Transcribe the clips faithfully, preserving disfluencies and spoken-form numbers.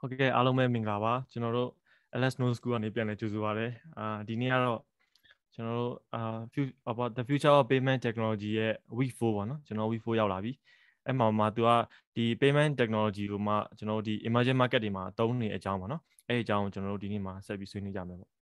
ဟုတ်ကဲ့အားလုံးပဲမင်္ဂလာပါကျွန်တော်တို့ L S Snow School ကနေပြန်လည်ကြိုဆိုပါရစေအာဒီနေ့ကတော့ကျွန်တော်တို့အာ about the future of payment technology ရဲ့ week four ပေါ့နော်ကျွန်တော် week four ရောက်လာပြီအဲ့မှာမှာသူကဒီ payment technology ကိုမှကျွန်တော်တို့ဒီ emerging market တွေမှာသုံးနေအကြောင်းပေါ့နော်အဲ့အကြောင်းကိုကျွန်တော်တို့ဒီနေ့မှာဆက်ပြီးဆွေးနွေးကြမယ်ပေါ့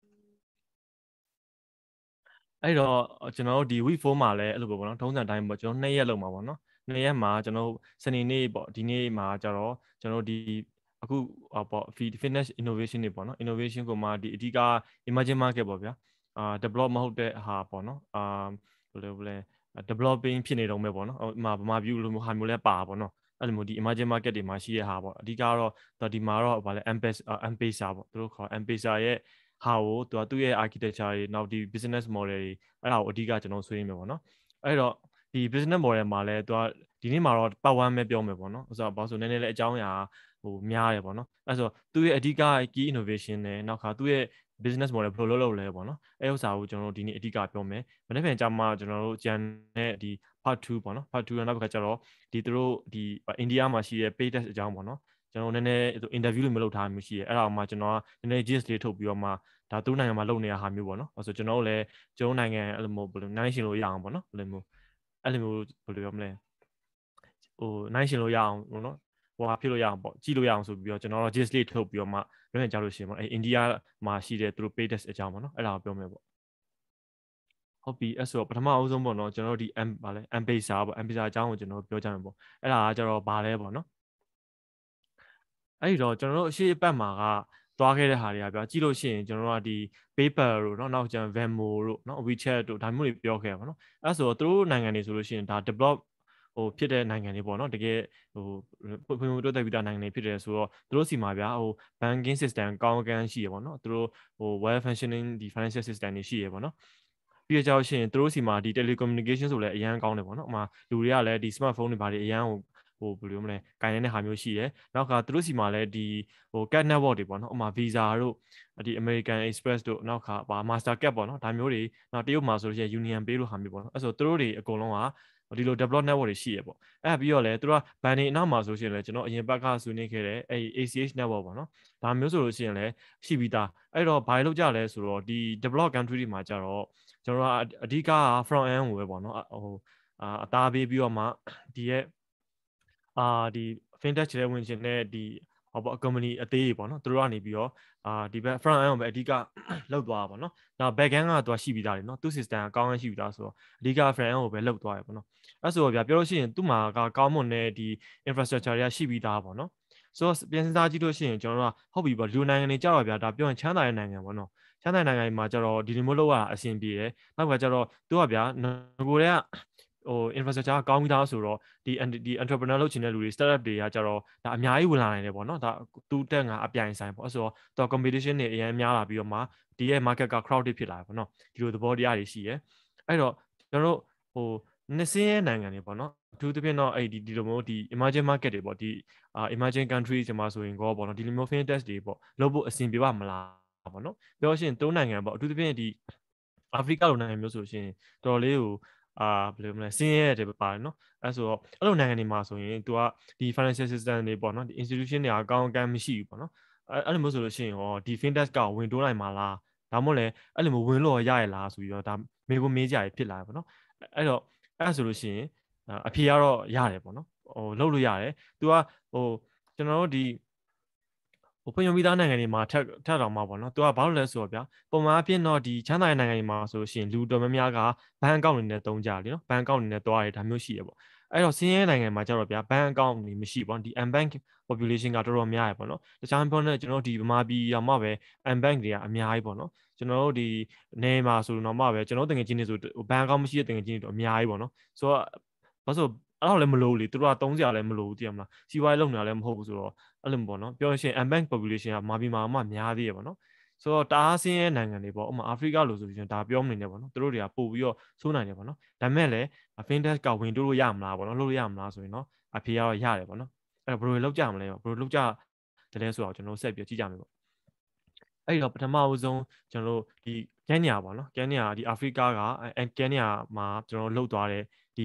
အဲ့တော့ကျွန်တော်တို့ဒီ week four မှာလည်းအဲ့လိုပေါ့နော်ထုံးစံတိုင်းပေါ့ကျွန်တော်နှစ်ရက်လောက်မှာပေါ့နော်နှစ်ရက်မှာကျွန်တော်စနေနေ့ပေါ့ဒီနေ့မှာကျတော့ကျွန်တော်ဒီအခုပေါ့ fitness innovation တွေပေါ့နော် innovation ကိုမှဒီအဓိက emerging market ပေါ့ဗျာအာ develop မဟုတ်တဲ့ဟာပေါ့နော်အာဘယ်လိုလဲ developing ဖြစ်နေတော့မယ်ပေါ့နော်ဟိုမှာဗမာပြည်လိုမျိုးဟာမျိုးလဲပါပေါ့နော်အဲ့လိုမျိုးဒီ emerging market တွေမှာရှိတဲ့ဟာပေါ့အဓိကတော့ဒီမှာတော့ဗာလဲ M-Pesa M-Pesa ပေါ့သူတို့ခေါ် M-Pesa ရဲ့ဟာကိုသူကသူ့ရဲ့ architecture တွေနောက်ဒီ business model တွေအဲ့ဒါကိုအဓိကကျွန်တော်ဆွေးနွေးမယ်ပေါ့နော်အဲ့တော့ဒီ business model မှာလဲသူကဒီနေ့မှာတော့ part one ပဲပြောမယ်ပေါ့နော်ဆိုတော့ဘာလို့ဆိုနည်းနည်းလေးအကြောင်းအရာဟိုများတယ်ပေါ့နော်အဲ့ဆိုသူ့ရဲ့အဓိက key innovation နဲ့နောက်ခါသူ့ရဲ့ business model ဘယ်လိုလုပ်လုပ်လဲပေါ့နော်အဲ့ဥစ္စာကိုကျွန်တော်တို့ဒီနေ့အဓိကပြောမယ်မနေ့ပြန်ကြမှာကျွန်တော်တို့ဂျန်နဲ့ဒီ part two ပေါ့နော် part two နောက်တစ်ခါကျတော့ဒီသူတို့ဒီအိန္ဒိယမှာရှိတဲ့ pay test အကြောင်းပေါ့နော်ကျွန်တော်နည်းနည်း interview လို့မလုပ်ထားမျိုးရှိရဲအဲ့ဒါမှကျွန်တော်ကနည်းနည်း gist လေးထုတ်ပြီးတော့မှဒါသူ့နိုင်ငံမှာလုပ်နေတဲ့ဟာမျိုးပေါ့နော်ဆိုကျွန်တော်တို့လည်းကျွန်တော်နိုင်ငံအဲ့လိုမျိုးဘယ်လိုနိုင်ရှင်လို့ရအောင်ပေါ့နော်အဲ့လိုမျိုးအဲ့လိုမျိုးဘယ်လိုပြောမလဲဟိုနိုင်ရှင်လို့ရအောင်ပေါ့နော်ဟိုဟာဖြစ်လို့ရအောင်ပေါ့ကြည့်လို့ရအောင်ဆိုပြီးတော့ကျွန်တော်တို့ gist လေးထုတ်ပြီးတော့မှလွှင့်ကြလို့ရှိရင်ပေါ့အဲ့အိန္ဒိယမှာရှိတဲ့သူတို့ pay test အကြောင်းပေါ့နော်အဲ့ဒါကိုပြောမယ်ပေါ့ဟုတ်ပြီအဲ့ဆိုပထမအဦးဆုံးပေါ့နော်ကျွန်တော်တို့ဒီ M ဗာလဲ M-Pesa ပေါ့ M-Pesa အကြောင်းကိုကျွန်တော်ပြောကြမယ်ပေါ့အဲ့ဒါကကျတော့ဗာလဲပေါ့နော်အဲ့ဒီတော့ကျွန်တော်တို့အရှိအပတ်မှာကသွားခဲ့တဲ့ဟာတွေကပြကြည့်လို့ရှိရင်ကျွန်တော်တို့ကဒီ PayPal တို့เนาะနောက်ကျန် Venmo တို့เนาะ WeChat တို့ဒါမျိုးတွေပြောခဲ့ပါเนาะအဲ့ဆိုတော့သူတို့နိုင်ငံတွေဆိုလို့ရှိရင်ဒါ develop ဟိုဖြစ်တဲ့နိုင်ငံတွေပေါ့เนาะတကယ်ဟိုဖွံ့ဖြိုးတိုးတက်ပြီးတဲ့နိုင်ငံတွေဖြစ်တယ်ဆိုတော့သူတို့စီမှာဗျာဟို banking system ကောင်းကန်းရှိရပေါ့เนาะသူတို့ဟို well functioning ဒီ financial system တွေရှိရပေါ့เนาะပြီးကြတော့ရှင်သူတို့စီမှာဒီ telecommunication ဆိုလည်းအရန်ကောင်းတယ်ပေါ့เนาะအမှလူတွေကလည်းဒီ smartphone တွေဘာတွေအရန်ဟိုဟိုဘယ်လိုမလဲကင်နေတဲ့ဟာမျိုးရှိတယ်နောက်ကသူတို့စီမှာလည်းဒီဟို cat network တွေပေါ့နော်ဥမာ Visa တို့ဒီ American Express တို့နောက်ကပါ Mastercard ပေါ့နော်ဒါမျိုးတွေနောက်တရုတ်မှာဆိုလို့ရှိရင် Union Pay လို့ဟာမျိုးပေါ့နော်အဲ့ဆိုသူတို့တွေအကုန်လုံးကဒီလို develop network တွေရှိရပေါ့အဲ့ပြီးတော့လည်းသူတို့က ban နေအနောက်မှာဆိုလို့ရှိရင်လည်းကျွန်တော်အရင်ဘက်ကဆွေးနွေးခဲ့တဲ့အဲ့ A C H network ပေါ့နော်ဒါမျိုးဆိုလို့ရှိရင်လည်းရှိပြီးသားအဲ့တော့ဘာလို့ကြလဲဆိုတော့ဒီ develop country တွေမှာကြတော့ကျွန်တော်ကအဓိက front end ကိုပဲပေါ့နော်ဟိုအာအသားပေးပြီးတော့မှဒီရဲ့အာဒီ fintech တွေဝင်ရှင်တဲ့ဒီဟောပေါ့ company အသေးကြီးပေါ့နော်သူတို့ကနေပြီးတော့အာဒီဘက် front end ကိုပဲအဓိကလောက်သွားတာပေါ့နော်နောက် back end ကသူကရှိပြီးသားတယ်နော်သူ system ကကောင်းရရှိပြီးသားဆိုတော့အဓိက front end ကိုပဲလောက်သွားရပေါ့နော်အဲ့ဆိုတော့ဗျာပြောလို့ရှိရင်သူ့မှာကကောင်းမွန်တဲ့ဒီ infrastructure တွေကရှိပြီးသားပေါ့နော်ဆိုတော့ပြန်စဉ်းစားကြည့်လို့ရှိရင်ကျွန်တော်တို့ကဟုတ်ပြီပေါ့လူနိုင်ငံတွေကြောက်ရဗျာဒါပြောရင်ချမ်းသာတဲ့နိုင်ငံပေါ့နော်ချမ်းသာနိုင်ငံတွေမှာကျတော့ဒီလိုမျိုးလောက်ရတာအဆင်ပြေတယ်နောက်ကကျတော့သူကဗျာငကိုတွေကဟို infrastructure ကောင်းပြီးသားဆိုတော့ဒီဒီ entrepreneur လုပ်ချင်တဲ့လူတွေ startup တွေကကြတော့ဒါအများကြီးဝင်လာနိုင်တယ်ပေါ့နော်ဒါသူတက်ငါအပြိုင်ဆိုင်ပေါ့အဲ့ဆိုတော့တော့ competition တွေအများများလာပြီးတော့မှဒီရဲ့ market က crowded ဖြစ်လာတယ်ပေါ့နော်ဒီလိုသဘောတရားတွေရှိရဲအဲ့တော့ကျွန်တော်တို့ဟိုနှစ်စင်းရဲ့နိုင်ငံတွေပေါ့နော်အထူးသဖြင့်တော့အဲ့ဒီဒီလိုမျိုးဒီ emerging market တွေပေါ့ဒီ emerging countries တွေမှာဆိုရင်ကောပေါ့နော်ဒီလိုမျိုး fintech တွေပေါ့လုပ်ဖို့အဆင်ပြေပါမလားပေါ့နော်ပြောရှင်သုံးနိုင်ငံပေါ့အထူးသဖြင့်ဒီအာဖရိကလိုနိုင်ငံမျိုးဆိုရှင်တော်တော်လေးကိုအာဘယ်လိုမလဲစင်းရဲတယ်ပါတယ်နော်အဲဆိုတော့အဲ့လိုနိုင်ငံတွေမှာဆိုရင်သူကဒီ financial system တွေပေါ့နော်ဒီ institution တွေအကောင်းအကန်းမရှိဘူးပေါ့နော်အဲအဲ့လိုမျိုးဆိုလို့ရှိရင်ရောဒီ fintech ကဝင်တိုးနိုင်မှာလားဒါမှမဟုတ်လည်းအဲ့လိုမျိုးဝင်လို့ရရလားဆိုပြီးတော့ဒါမေကိုမေးကြရဖြစ်လာတယ်ပေါ့နော်အဲ့တော့အဲ့ဆိုလို့ရှိရင်အဖြေကတော့ရတယ်ပေါ့နော်ဟိုလုပ်လို့ရတယ်သူကဟိုကျွန်တော်တို့ဒီဟိုဖွံ့ဖြိုးပြီးသားနိုင်ငံတွေမှာထက်ထက်တော်မှာပေါ့နော်သူကဘာလို့လဲဆိုတော့ဗျာပုံမှန်အဖြစ်တော့ဒီချမ်းသာတဲ့နိုင်ငံတွေမှာဆိုလို့ရှိရင်လူတော်များများကဘဏ်အကောင့်တွေနဲ့တုံးကြတယ်နော်ဘဏ်အကောင့်တွေနဲ့တွားရတယ်ဒါမျိုးရှိရပေါ့အဲ့တော့ဆင်းရဲနိုင်ငံမှာကျတော့ဗျာဘဏ်အကောင့်တွေမရှိပေါ့ဒီ unbanked population ကတော်တော်များရပေါ့နော်တခြားပြောနေကျွန်တော်တို့ဒီဗမာပြည်ရောမှပဲ unbanked တွေကအများကြီးပေါ့နော်ကျွန်တော်တို့ဒီနေမှာဆိုတော့မှပဲကျွန်တော်တကယ်ချင်းနေဆိုဘဏ်အကောင့်မရှိတဲ့တကယ်ချင်းတွေတော့အများကြီးပေါ့နော်ဆိုတော့ဘာလို့အဲ့တော့လည်းမလို့လေသူတို့ကသုံးစရာလည်းမလို့ဘူးသိရမလားစီးပွားရေးလုပ်နေတာလည်းမဟုတ်ဘူးဆိုတော့အဲ့လိုပေါ့နော်ပြောရင် unbanked population ကမာပြည်မှာမှများသေးရပေါ့နော်ဆိုတော့တအားဆင်းရဲနိုင်ငံတွေပေါ့ဥပမာအာဖရိကလိုဆိုရင်ဒါပြောမနေနဲ့ပေါ့နော်သူတို့တွေကပို့ပြီးတော့ဆိုးနိုင်တယ်ပေါ့နော်ဒါပေမဲ့လည်း fintech ကဝင်တိုးလို့ရမလားပေါ့နော်လုပ်လို့ရမလားဆိုရင်တော့အဖေကတော့ရတယ်ပေါ့နော်အဲ့တော့ဘယ်လိုလုပ်ကြမလဲဘယ်လိုလုပ်ကြတယ်လဲဆိုတော့ကျွန်တော်ဆက်ပြီးကြည့်ကြမယ်ပေါ့အဲ့တော့ပထမအဦးဆုံးကျွန်တော်တို့ဒီကန်ညာပေါ့နော်ကန်ညာဒီအာဖရိကကကန်ညာမှာကျွန်တော်လှုပ်သွားတဲ့ဒီ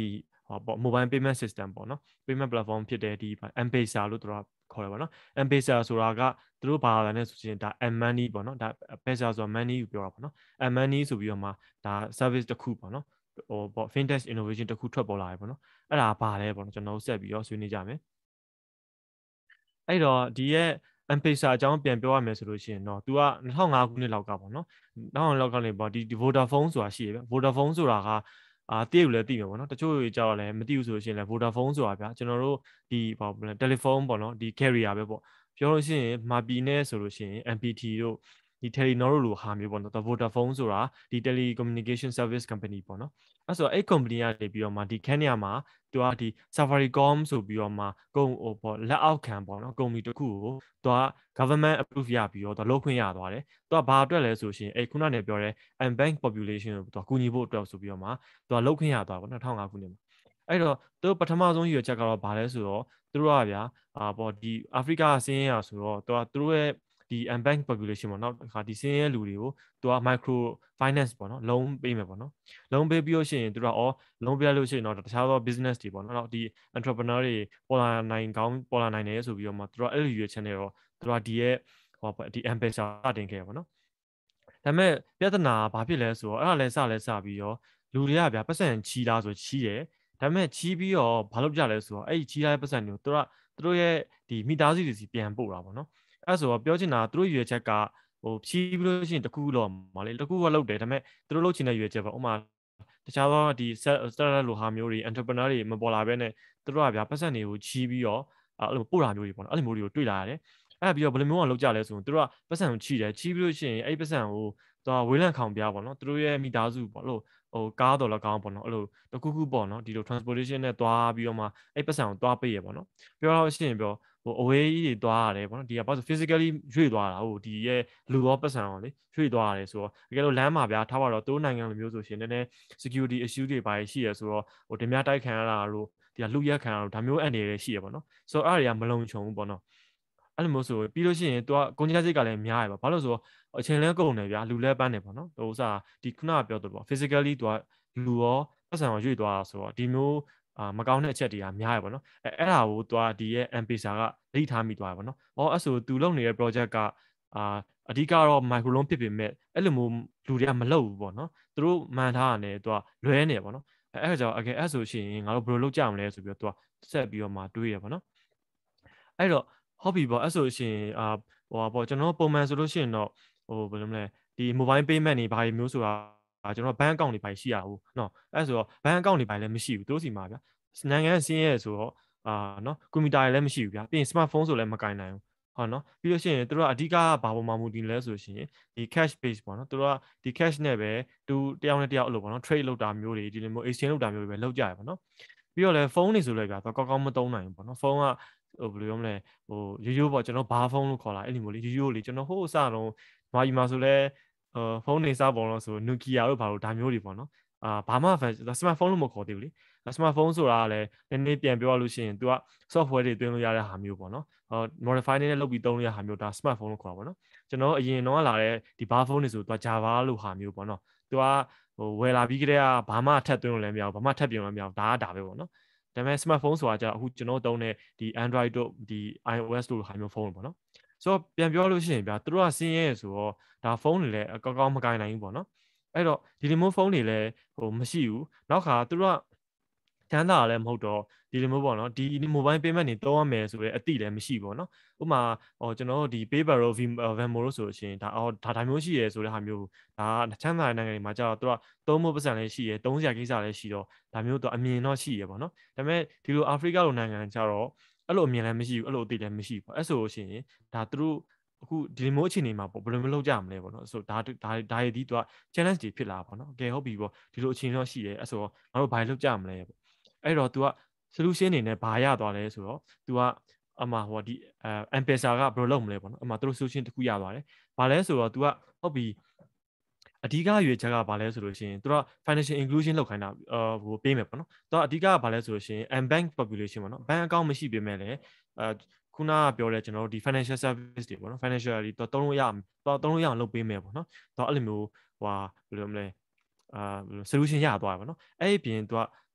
ဟောပေါ့ mobile payment system ပေါ့နော် payment platform ဖြစ်တဲ့ဒီ M-Pesa လို့သူတို့ခေါ်တယ်ပေါ့နော် M-Pesa ဆိုတာကသူတို့ဘာလာလဲဆိုရင်ဒါ M-Money ပေါ့နော်ဒါ Pesa ဆိုတာ money ကိုပြောတာပေါ့နော် M-Money ဆိုပြီးတော့မှဒါ service တစ်ခုပေါ့နော်ဟိုပေါ့ fintech innovation တစ်ခုထွက်ပေါ်လာတယ်ပေါ့နော်အဲ့ဒါဘာလဲပေါ့နော်ကျွန်တော်တို့ဆက်ပြီးတော့ဆွေးနွေးကြမယ်အဲ့တော့ဒီရဲ့ M-Pesa အကြောင်းပြန်ပြောရမယ်ဆိုလို့ရှိရင်တော့ तू က၂၀၀၅ခုနှစ်လောက်ကပေါ့နော်၂၀၀၅လောက်ကနေပေါ့ဒီ Vodafone ဆိုတာရှိတယ်ဗျ Vodafone ဆိုတာကအာတည့်ကိုလည်းသိမှာပေါ့နော်တချို့တွေကြောက်လည်းမသိဘူးဆိုလို့ရှိရင်လည်း Vodafone ဆိုတာဗျာကျွန်တော်တို့ဒီဘာလဲ telephone ပေါ့နော်ဒီ carrier ပဲပေါ့ပြောလို့ရှိရင်မာပီနဲ့ဆိုလို့ရှိရင် M P T တို့ဒီ Telenor တို့လိုဟာမျိုးပေါ့နော် Vodafone ဆိုတာဒီ telecommunication service company ပေါ့နော်အဲ့ဆိုအဲ့ company ကနေပြီးတော့မှဒီခန်းနေရာမှာသူကဒီ Safaricom ဆိုပြီးတော့မှကုန်ဟိုပေါ့လက်အောက်ခံပေါ့နော်ကုမ္ပဏီတစ်ခုကိုသူက government approve ရပြီးတော့သူလုပ်ခွင့်ရသွားတယ်သူကဘာအတွက်လဲဆိုရှင်အဲ့ခုနကနေပြောတဲ့ unbanked population ကိုသူကကူညီဖို့အတွက်ဆိုပြီးတော့မှသူကလုပ်ခွင့်ရသွားပေါ့၂၀၀၅ခုနှစ်မှာအဲ့တော့သူပထမဆုံးရည်ရွယ်ချက်ကတော့ဘာလဲဆိုတော့သူတို့ကဗျာအာပေါ့ဒီအာဖရိကဆင်းရဲရဆိုတော့သူကသူတို့ရဲ့ဒီ unbanked population ပေါ့နော်ခါဒီဆင်းရဲလူတွေကိုသူက micro finance ပေါ့နော် loan ပေးမယ်ပေါ့နော် loan ပေးပြီးလို့ရှိရင်သူကအော် loan ပေးလို့ရှိရင်တော့တခြားသော business တွေပေါ့နော်ဒီ entrepreneur တွေပေါ်လာနိုင်ကောင်းပေါ်လာနိုင်တယ်ဆိုပြီးတော့မှသူကအဲ့လိုရွေးချက်နေတော့သူကဒီရဲ့ဟောပေါ့ဒီ M-Pesa စတင်ခဲ့ပေါ့နော်ဒါပေမဲ့ပြဿနာဘာဖြစ်လဲဆိုတော့အဲ့ဒါလဲစလဲစပြီးတော့လူတွေကဗျာပတ်စံချီးလားဆိုချီးတယ်ဒါပေမဲ့ချီးပြီးတော့ဘာလုပ်ကြလဲဆိုတော့အဲ့ဒီချီးထားတဲ့ပတ်စံတွေကိုသူကသူတို့ရဲ့ဒီမိသားစုတွေစီပြန်ပို့တာပေါ့နော်အဲ့ဆိုတော့ပြောချင်တာသူတို့ရွေးချက်ကဟိုဖြီးပြီးလို့ရှိရင်တခုတော့မလေးတခုကလုပ်တယ်ဒါပေမဲ့သူတို့လုပ်ချင်တဲ့ရွေးချက်ပေါ့ဥမာတခြားသောဒီ startup လိုဟာမျိုးတွေ entrepreneur တွေမပေါ်လာဘဲနဲ့သူတို့ကဗျာပတ်စံတွေကိုချီးပြီးတော့အဲ့လိုပို့တာမျိုးတွေပေါ့နော်အဲ့လိုမျိုးတွေကိုတွေ့လာရတယ်အဲ့ပြီးတော့ဘယ်လိုမျိုးကလောက်ကြလဲဆိုရင်သူတို့ကပတ်စံကိုချီးတယ်ချီးပြီးလို့ရှိရင်အဲ့ပတ်စံကိုသူကဝေးလံခေါင်ပြပေါ့နော်သူတို့ရဲ့မိသားစုပေါ့လို့ဟိုကားတော်လည်းကောင်းပေါ့နော်အဲ့လိုတခုခုပေါ့နော်ဒီလို transportation နဲ့သွားပြီးတော့မှအဲ့ပတ်စံကိုသွားပေးရပေါ့နော်ပြောလို့ရှိရင်ပြောဟိုအဝေးကြီးတွေသွားရတယ်ပေါ့နော်ဒီကဘာလို့ physically ရွေ့သွားတာဟိုဒီရဲ့လူရောပတ်စံရောလေရွေ့သွားရတယ်ဆိုတော့တကယ်လို့လမ်းမှာဗျာထားပါတော့တိုးနိုင်ငံလိုမျိုးဆိုရှင်နည်းနည်း security issue တွေပါရှိရဆိုတော့ဟိုတင်များတိုက်ခံရတာတို့ဒီကလူရက်ခံရတာဒါမျိုးအနေနဲ့ရှိရပေါ့နော်ဆိုတော့အဲ့ဒါတွေကမလုံခြုံဘူးပေါ့နော်အဲ့လိုမျိုးဆိုပြီးလို့ရှိရင် तू ကကုန်ကျစရိတ်ကလည်းများရပါဘာလို့ဆိုတော့အချိန်လဲကုန်တယ်ဗျာလူလဲပန်းတယ်ပေါ့နော်ဟိုဥစားဒီခုနကပြောသလိုပေါ့ physically သူကလူရောပတ်စံရောရွေ့သွားတာဆိုတော့ဒီမျိုးအာမကောင်းတဲ့အချက်တွေကများရပါတော့အဲအဲ့ဒါကိုသူကဒီရဲ့ M-Pesa ကလိထားမိသွားတယ်ပေါ့နော်။အော်အဲ့ဆို तू လုပ်နေတဲ့ project ကအာအဓိကတော့ micro loan ဖြစ်ပေမဲ့အဲ့လိုမျိုးလူတွေကမလုပ်ဘူးပေါ့နော်။သူတို့မှန်ထားရတယ်သူကလွဲနေပေါ့နော်။အဲအဲ့ကြောင့်အကယ်အဲ့ဆိုရှင်ငါတို့ဘယ်လိုလုပ်ကြမလဲဆိုပြီးတော့ तू ကဆက်ပြီးတော့မှတွေးရပေါ့နော်။အဲ့တော့ဟုတ်ပြီပေါ့အဲ့ဆိုရှင်အာဟိုပါပေါ့ကျွန်တော်ပုံမှန်ဆိုလို့ရှိရင်တော့ဟိုဘယ်လိုမလဲဒီ mobile payment တွေဘာတွေမျိုးဆိုတာကျွန်တော် bank account တွေပါရှိရဘူးเนาะအဲ့ဆိုတော့ bank account တွေပါလည်းမရှိဘူးသူတို့စီမှာဗျာနိုင်ငံဆင်းရဲဆိုတော့အာเนาะကွန်ပျူတာတွေလည်းမရှိဘူးဗျာပြီးရင် smartphone ဆိုလည်းမကင်နိုင်ဘူးဟုတ်နော်ပြီးလို့ရှိရင်တို့ကအဓိကဘာပေါ်မှာမူတည်လဲဆိုရှင်ဒီ cash base ပေါ့နော်တို့ကဒီ cash နဲ့ပဲတူတယောက်နဲ့တယောက်အဲ့လိုပေါ့နော် trade လုပ်တာမျိုးတွေဒီလိုမျိုး exchange လုပ်တာမျိုးတွေပဲလုပ်ကြရပါတော့ပြီးတော့လည်းဖုန်းတွေဆိုလည်းဗျာတော့ကောင်းကောင်းမသုံးနိုင်ဘူးပေါ့နော်ဖုန်းကဟိုဘယ်လိုပြောမလဲဟိုရိုးရိုးပေါ့ကျွန်တော်ဘာဖုန်းလို့ခေါ်လာအဲ့လိုမျိုးလေရိုးရိုးလေကျွန်တော်ဟိုအစတော့မာကြီးမှာဆိုလဲဟိုဖုန်းနေစားပုံလို့ဆို Nokia တို့ဘာလို့ဒါမျိုးတွေပေါ့နော်အာဘာမှ smartphone လို့မခေါ်သေးဘူးလေ smartphone ဆိုတာကလည်းနည်းနည်းပြန်ပြောရလို့ရှိရင် तू က software တွေတွင်းလို့ရတဲ့ဟာမျိုးပေါ့နော်ဟော modify နဲ့လုပ်ပြီးသုံးလို့ရတဲ့ဟာမျိုးဒါ smartphone လို့ခေါ်တာပေါ့နော်ကျွန်တော်အရင်တော့လာတဲ့ဒီဘာဖုန်းတွေဆို तू Java လို့ဟာမျိုးပေါ့နော် तू ကဟိုဝယ်လာပြီးကြတဲ့ကဘာမှထပ်သွင်းလို့လည်းမရဘူးဘာမှထပ်ပြင်လို့လည်းမရဘူးဒါကဒါပဲပေါ့နော်ဒါပေမဲ့ smartphone ဆိုတာじゃအခုကျွန်တော်သုံးတဲ့ဒီ Android တို့ဒီ iOS တို့ဟာမျိုးဖုန်းပေါ့နော်ဆိုတော့ပြန်ပြောလို့ရှိရင်ဗျာသူတို့ကစင်းရဲဆိုတော့ဒါဖုန်းတွေလည်းအကောင်းကောင်းမကင်နိုင်ဘူးပေါ့နော်အဲ့တော့ဒီလိုမျိုးဖုန်းတွေလည်းဟိုမရှိဘူးနောက်ခါသူတို့ကချမ်းသာလည်းမဟုတ်တော့ဒီလိုမျိုးပေါ့နော်ဒီ mobile payment တွေသုံးရမယ်ဆိုတဲ့အတိလည်းမရှိဘူးပေါ့နော်ဥပမာဟိုကျွန်တော်တို့ဒီ PayPal တို့ Venmo တို့ဆိုလို့ရှိရင်ဒါအော်ဒါဒါမျိုးရှိရဲဆိုတဲ့ဟာမျိုးဒါချမ်းသာတဲ့နိုင်ငံတွေမှာကျတော့သူကသုံးဖို့ပတ်စံလည်းရှိရဲသုံးစရာကိစ္စလည်းရှိတော့ဒါမျိုးတော့အမြင်တော့ရှိရဲပေါ့နော်ဒါပေမဲ့ဒီလိုအာဖရိကလိုနိုင်ငံကျတော့အဲ့လိုအမြင်လည်းမရှိဘူးအဲ့လိုအသိလည်းမရှိဘူးပေါ့အဲ့ဆိုလို့ရှိရင်ဒါသူတို့အခုဒီလိုမျိုးအခြေအနေမှာပေါ့ဘယ်လိုမျိုးလုပ်ကြမလဲပေါ့နော်ဆိုတော့ဒါဒါဒါရည်ဒီသူက challenge တွေဖြစ်လာပါတော့โอเคဟုတ်ပြီပေါ့ဒီလိုအခြေအနေတော့ရှိရဲအဲ့ဆိုတော့ငါတို့ဘာလုပ်ကြမလဲပေါ့အဲ့တော့ तू က solution အနေနဲ့ဘာရသွားလဲဆိုတော့ तू ကအမှဟိုဒီအဲ M-Pesa ကဘယ်လိုလုပ်မလဲပေါ့နော်အမှသူတို့ solution တစ်ခုရသွားတယ်ဘာလဲဆိုတော့ तू ကဟုတ်ပြီအဓိကရွေချက်ကဘာလဲဆိုလို့ရှိရင်သူက financial inclusion လောက်ခိုင်းတာအာဟိုပေးမယ်ပေါ့နော်သူကအဓိကကဘာလဲဆိုလို့ရှိရင် unbanked population ပေါ့နော် bank account မရှိပေမဲ့လည်းအဲခုနကပြောတဲ့ကျွန်တော်တို့ဒီ financial service တွေပေါ့နော် financial တွေတော့တုံးလို့ရတော့တုံးလို့ရအောင်လုပ်ပေးမယ်ပေါ့နော်တော့အဲ့လိုမျိုးဟိုဘယ်လိုမလဲအာ solution ရသွားတယ်ပေါ့နော်အဲ့ဒီပြင်သူက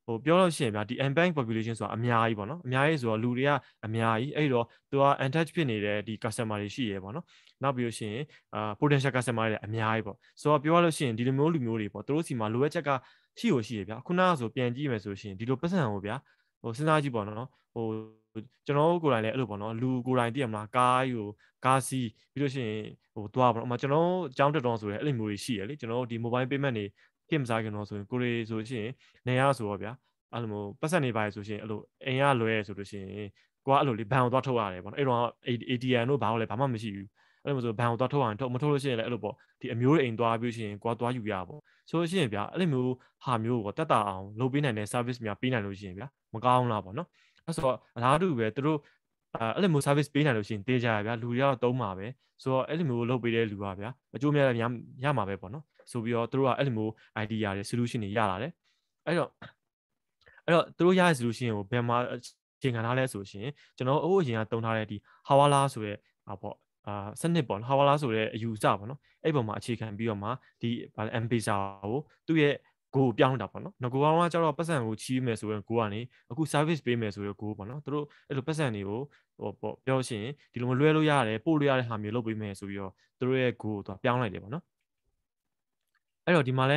ဟိုပြောလို့ရှိရင်ဗျာဒီ unbanked population ဆိုတာအများကြီးပေါ့နော်အများကြီးဆိုတော့လူတွေကအများကြီးအဲ့တော့သူက untouched ဖြစ်နေတဲ့ဒီ customer တွေရှိရပေါ့နော်နောက်ပြီးလို့ရှိရင်အာ potential customer တွေအများကြီးပေါ့ဆိုတော့ပြောရလို့ရှိရင်ဒီလိုမျိုးလူမျိုးတွေပေါ့သူတို့စီမှာလိုအပ်ချက်ကရှိကိုရှိရဗျာခုနကဆိုပြန်ကြည့်မယ်ဆိုရှင်ဒီလိုပတ်စံကိုဗျာဟိုစဉ်းစားကြည့်ပေါ့နော်ဟိုကျွန်တော်တို့ကိုယ်တိုင်လည်းအဲ့လိုပေါ့နော်လူကိုယ်တိုင်သိရမလားကားယူကားစီးပြီးလို့ရှိရင်ဟိုသွားပေါ့နော်အမကျွန်တော်အကြောင်းတက်တော့ဆိုရဲအဲ့လိုမျိုးတွေရှိရလေကျွန်တော်တို့ဒီ mobile payment တွေခင်မစားခင်တော့ဆိုရင်ကိုရီဆိုရှင်နေရဆိုတော့ဗျာအဲ့လိုမျိုးပတ်စံနေပါရဆိုရှင်အဲ့လိုအိမ်ကလွဲဆိုလို့ရှိရင်ကိုကအဲ့လိုလေးဘန်ကိုသွားထုတ်ရတယ်ပေါ့နော်အဲ့တော့ အေတီအမ် တို့ဘာလို့လဲဘာမှမရှိဘူးအဲ့လိုမျိုးဆိုဘန်ကိုသွားထုတ်ရတယ်ထုတ်မထုတ်လို့ရှိရင်လည်းအဲ့လိုပေါ့ဒီအမျိုးတွေအိမ်သွားပြီးရှင်ကိုကသွားယူရပေါ့ဆိုလို့ရှိရင်ဗျာအဲ့လိုမျိုးဟာမျိုးကိုတက်တာအောင်လုပ်ပေးနိုင်တဲ့ service များပေးနိုင်လို့ရှိရင်ဗျာမကောင်းလားပေါ့နော်အဲ့ဆိုတော့အလားတူပဲသူတို့အဲ့လိုမျိုး service ပေးနိုင်လို့ရှိရင်တေးကြရဗျာလူတွေကတော့တုံးမှာပဲဆိုတော့အဲ့လိုမျိုးလုပ်ပေးတဲ့လူကဗျာအကျိုးများလည်းရမှာပဲပေါ့နော်ဆိုပြီးတော့သူတို့ကအဲ့လိုမျိုး idea တွေ solution တွေရလာတယ်အဲ့တော့အဲ့တော့သူတို့ရတဲ့ solution ကိုဘယ်မှာချိန်ခံထားလဲဆိုရှင်ကျွန်တော်အခုအရင်ကတုံးထားတဲ့ဒီ Hawala ဆိုတဲ့ဟာပေါ့အာစနစ်ပေါ့ Hawala ဆိုတဲ့အယူအဆပေါ့နော်အဲ့ပုံမှာအခြေခံပြီးတော့မှဒီ M-Pesa ကိုသူ့ရဲ့ကိုပြောင်းတာပေါ့နော်ငကိုကောင်ကကျတော့ပတ်စံကိုချီးမယ်ဆိုရင်ကိုကနေအခု service ပေးမယ်ဆိုရင်ကိုပေါ့နော်သူတို့အဲ့လိုပတ်စံတွေကိုဟိုပေါ့ပြောရှင်ဒီလိုလွှဲလို့ရတယ်ပို့လို့ရတဲ့ဟာမျိုးလုပ်ပေးမယ်ဆိုပြီးတော့သူတို့ရဲ့ကိုကိုပြောင်းလိုက်တယ်ပေါ့နော်အဲ့တော့ဒီမှာလဲ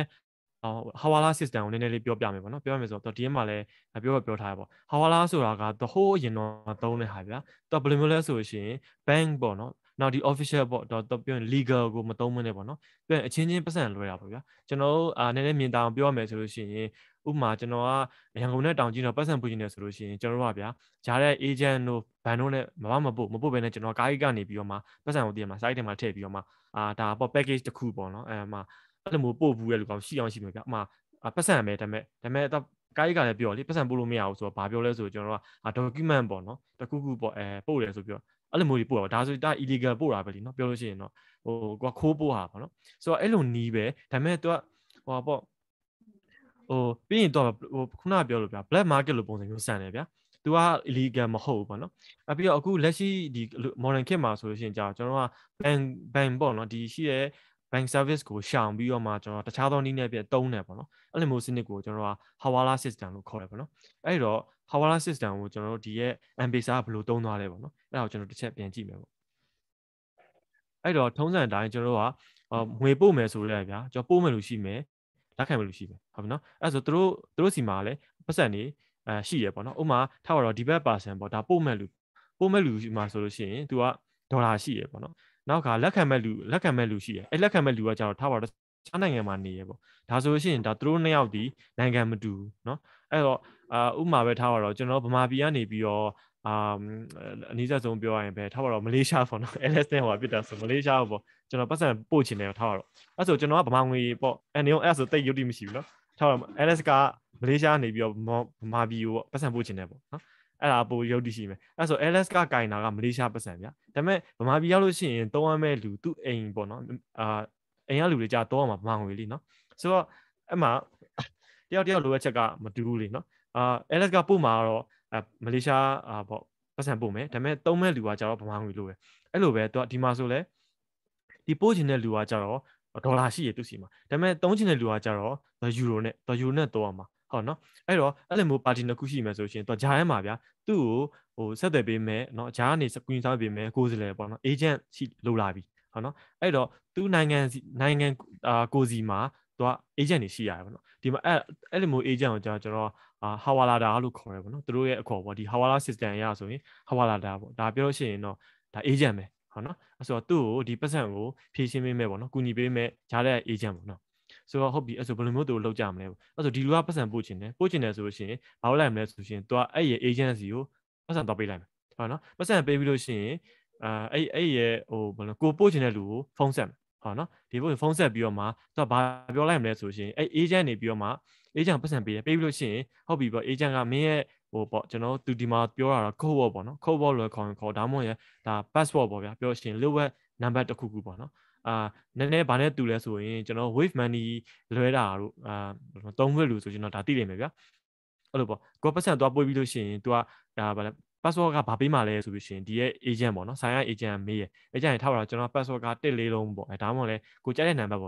Hawala system ကိုနည်းနည်းလေးပြောပြမယ်ပေါ့နော်ပြောရမယ်ဆိုတော့ဒီမှာလည်းပြောပြောထားရပေါ့ Hawala ဆိုတာက the whole အရင်တော့သုံးတဲ့ဟာဗျာတော့ဘယ်လိုမျိုးလဲဆိုရှင် bank ပေါ့နော်နောက်ဒီ official ပေါ့တော့ပြောရင် legal ကိုမသုံးမနဲ့ပေါ့နော်ပြောရင်အချင်းချင်းပတ်စံလွှဲတာပေါ့ဗျာကျွန်တော်တို့အာနည်းနည်းမြင်တာအောင်ပြောရမယ်ဆိုလို့ရှိရင်ဥပမာကျွန်တော်ကရန်ကုန်နဲ့တောင်ကြီးတော့ပတ်စံပူချင်တယ်ဆိုလို့ရှိရင်ကျွန်တော်တို့ကဗျာဂျားတဲ့ agent တို့ဘန်တို့နဲ့မမမပို့မပို့ဘဲနဲ့ကျွန်တော်ကားကြီးကနေပြီးတော့မှပတ်စံကိုတည်ရမှာ site ထဲမှာထည့်ပြီးတော့မှအာဒါပေါ့ package တစ်ခုပေါ့နော်အဲမှာအဲ့လိုမျိုးပို့ဘူးရဲ့လူကောင်ရှိအောင်ရှိမယ်ဗျအမှပတ်စံပဲဒါပေမဲ့ဒါပေမဲ့ကားကြီးကလည်းပြောလေပတ်စံပို့လို့မရဘူးဆိုတော့ဘာပြောလဲဆိုကျွန်တော်က document ပေါ့နော်တခုခုပေါ့အဲပို့တယ်ဆိုပြီးတော့အဲ့လိုမျိုးကြီးပို့တာဒါဆိုဒါ illegal ပို့တာပဲလीเนาะပြောလို့ရှိရင်တော့ဟိုကွာခိုးပို့တာပေါ့နော်ဆိုတော့အဲ့လိုနီးပဲဒါပေမဲ့ तू ကဟိုပေါ့ဟိုပြီးရင် तू ဟိုခုနကပြောလို့ဗျာ black market လို့ပုံစံမျိုးစံတယ်ဗျာသူက illegal မဟုတ်ဘူးပေါ့နော်အပြီးတော့အခုလက်ရှိဒီ modern kit မှာဆိုလို့ရှိရင်ကြာကျွန်တော်က bank bank ပေါ့နော်ဒီရှိတဲ့ bank service ကိုရှောင်ပြီးတော့မှကျွန်တော်တခြားသောနည်းနဲ့ပြတုံးတယ်ပေါ့နော်အဲ့လိုမျိုးစနစ်ကိုကျွန်တော်က Hawala system လို့ခေါ်တယ်ပေါ့နော်အဲ့တော့ Hawala system ကိုကျွန်တော်တို့ဒီရဲ့ M-Pesa ကဘယ်လိုတုံးသွားလဲပေါ့နော်အဲ့ဒါကိုကျွန်တော်တစ်ချက်ပြန်ကြည့်မယ်ပေါ့အဲ့တော့ထုံးစံအတိုင်းကျွန်တော်တို့ကငွေပို့မယ်ဆိုရဲဗျာကျွန်တော်ပို့မယ်လို့ရှိမယ်လက်ခံမယ်လို့ရှိမယ်ဟုတ်ပြီနော်အဲ့ဆိုသူတို့သူတို့စီမှာလည်းပတ်စံနေအဲရှိရပေါ့နော်ဥမာထားတော့ဒီဘက် person ပေါ့ဒါပို့မဲ့လူပို့မဲ့လူမှာဆိုလို့ရှိရင် तू ကဒေါ်လာရှိရပေါ့နော်နောက်ကလက်ခံမဲ့လူလက်ခံမဲ့လူရှိရအဲ့လက်ခံမဲ့လူကကျတော့ထားပါတော့ခြားနိုင်ငံမှာနေရပေါ့ဒါဆိုလို့ရှိရင်ဒါသူတို့နှစ်ယောက်ဒီနိုင်ငံမတူဘူးเนาะအဲ့တော့အာဥမာပဲထားပါတော့ကျွန်တော်ဗမာပြည်ကနေပြီးတော့အာအနည်းဆုံးပြောရရင်ပဲထားပါတော့မလေးရှားပေါ့နော် L S နဲ့ဟိုပြတာဆိုမလေးရှားပေါ့ကျွန်တော်ပတ်စံပို့ချင်တယ်ထားပါတော့အဲ့ဆိုကျွန်တော်ကဗမာငွေပေါ့အဲ့နေအောင်အဲ့ဆိုတိတ်ရုပ်တိမရှိဘူးเนาะထားပါတော့ L S ကမလေးရှားနေပြီးတော့ဗမာပြည်ကိုပတ်စံပို့ချင်တယ်ပေါ့နော်အဲ့ဒါပိုရုပ်တည်ရှိမယ်အဲ့ဆို L S ကကင်တာကမလေးရှားပတ်စံဗျာဒါပေမဲ့ဗမာပြည်ရောက်လို့ရှိရင်တုံးရမဲ့လူသူ့အိမ်ပေါ့နော်အာအိမ်ကလူတွေကြာတော့ရမှာဗမာငွေလीเนาะဆိုတော့အဲ့မှာတယောက်တယောက်လိုအပ်ချက်ကမတူဘူးလीเนาะအာ L S ကပို့မှာတော့မလေးရှားအာပေါ့ပတ်စံပို့မယ်ဒါပေမဲ့တုံးမဲ့လူကကြာတော့ဗမာငွေလိုပဲအဲ့လိုပဲသူကဒီမှာဆိုလဲဒီပို့ချင်တဲ့လူကကြာတော့ဒေါ်လာရှိရသူစီမှာဒါပေမဲ့တုံးချင်တဲ့လူကကြာတော့ယူရိုနဲ့ယူရိုနဲ့တော့ရမှာဟုတ်နော်အဲ့တော့အဲ့လိုမျိုးပါတီနှစ်ခုရှိမယ်ဆိုရှင်တော့ဂျားထဲမှာဗျာသူ့ကိုဟိုဆက်သွယ်ပေးမယ်เนาะဂျားကနေစကွင်းစားပေးမယ်ကိုယ်စလဲပေါ့နော် agent ရှိလိုလာပြီဟုတ်နော်အဲ့တော့သူ့နိုင်ငံနိုင်ငံအာကိုစီမှာသူက agent တွေရှိရတယ်ပေါ့နော်ဒီမှာအဲ့အဲ့လိုမျိုး agent ကိုကျွန်တော်ကျွန်တော်အာ Hawalada လို့ခေါ်ရပေါ့နော်သူတို့ရဲ့အခေါ်ပေါ့ဒီ Hawala system အရဆိုရင် Hawalada ပေါ့ဒါပြောလို့ရှိရင်တော့ဒါ agent ပဲဟုတ်နော်အဲ့ဆိုတော့သူ့ကိုဒီပတ်စံကိုဖြည့်ရှင်းပေးမယ်ပေါ့နော်ကူညီပေးမယ်ဂျားတဲ့ agent ပေါ့နော်ဆိုတော့ဟုတ်ပြီအဲ့ဆိုဘယ်လိုမျိုးသူလောက်ကြမလဲအဲ့ဆိုဒီလူကပတ်စံပို့ချင်တယ်ပို့ချင်တယ်ဆိုလို့ရှိရင်ဘာလို့လိုက်မလဲဆိုရှင်သူကအဲ့ရဲ့ agency ကိုပတ်စံတော့ပေးလိုက်မယ်ဟုတ်နော်ပတ်စံပေးပြီးလို့ရှိရင်အာအဲ့အဲ့ရဲ့ဟိုဘယ်လိုကိုပို့ချင်တဲ့လူကိုဖုန်းဆက်မယ်ဟုတ်နော်ဒီပို့ဖုန်းဆက်ပြီးတော့မှသူကဘာပြောလိုက်မလဲဆိုရှင်အဲ့ agent နေပြီးတော့မှ agent ပတ်စံပေးတယ်ပေးပြီးလို့ရှိရင်ဟုတ်ပြီပေါ့ agent ကမင်းရဲ့ဟိုပေါ့ကျွန်တော်သူဒီမှာပြောတာတော့ code word ပေါ့နော် code word လို့ခေါ်ရင်ခေါ်ဒါမှမဟုတ်ရင်ဒါ password ပေါ့ဗျာပြောရှင် lowest number တစ်ခုခုပေါ့နော်အာနည်းနည်းဗာနဲ့တူလဲဆိုရင်ကျွန်တော် wave money လွှဲတာတို့အာသုံးခွင့်လူဆိုကျွန်တော်ဒါသိနေမယ်ဗျာအဲ့လိုပေါ့ကိုပတ်စံသွားပွေးပြီးလို့ရှိရင် तू ကဒါဗာလဲ password ကဘာပေးမှလဲဆိုလို့ရှိရင်ဒီရဲ့ agent ပေါ့နော်ဆိုင်ရ agent မေးရ agent ထားပါတော့ကျွန်တော် password ကတစ်လေးလုံးပေါ့အဲဒါမှမဟုတ်လဲကိုကြိုက်တဲ့ number ပေါ့ဗျာ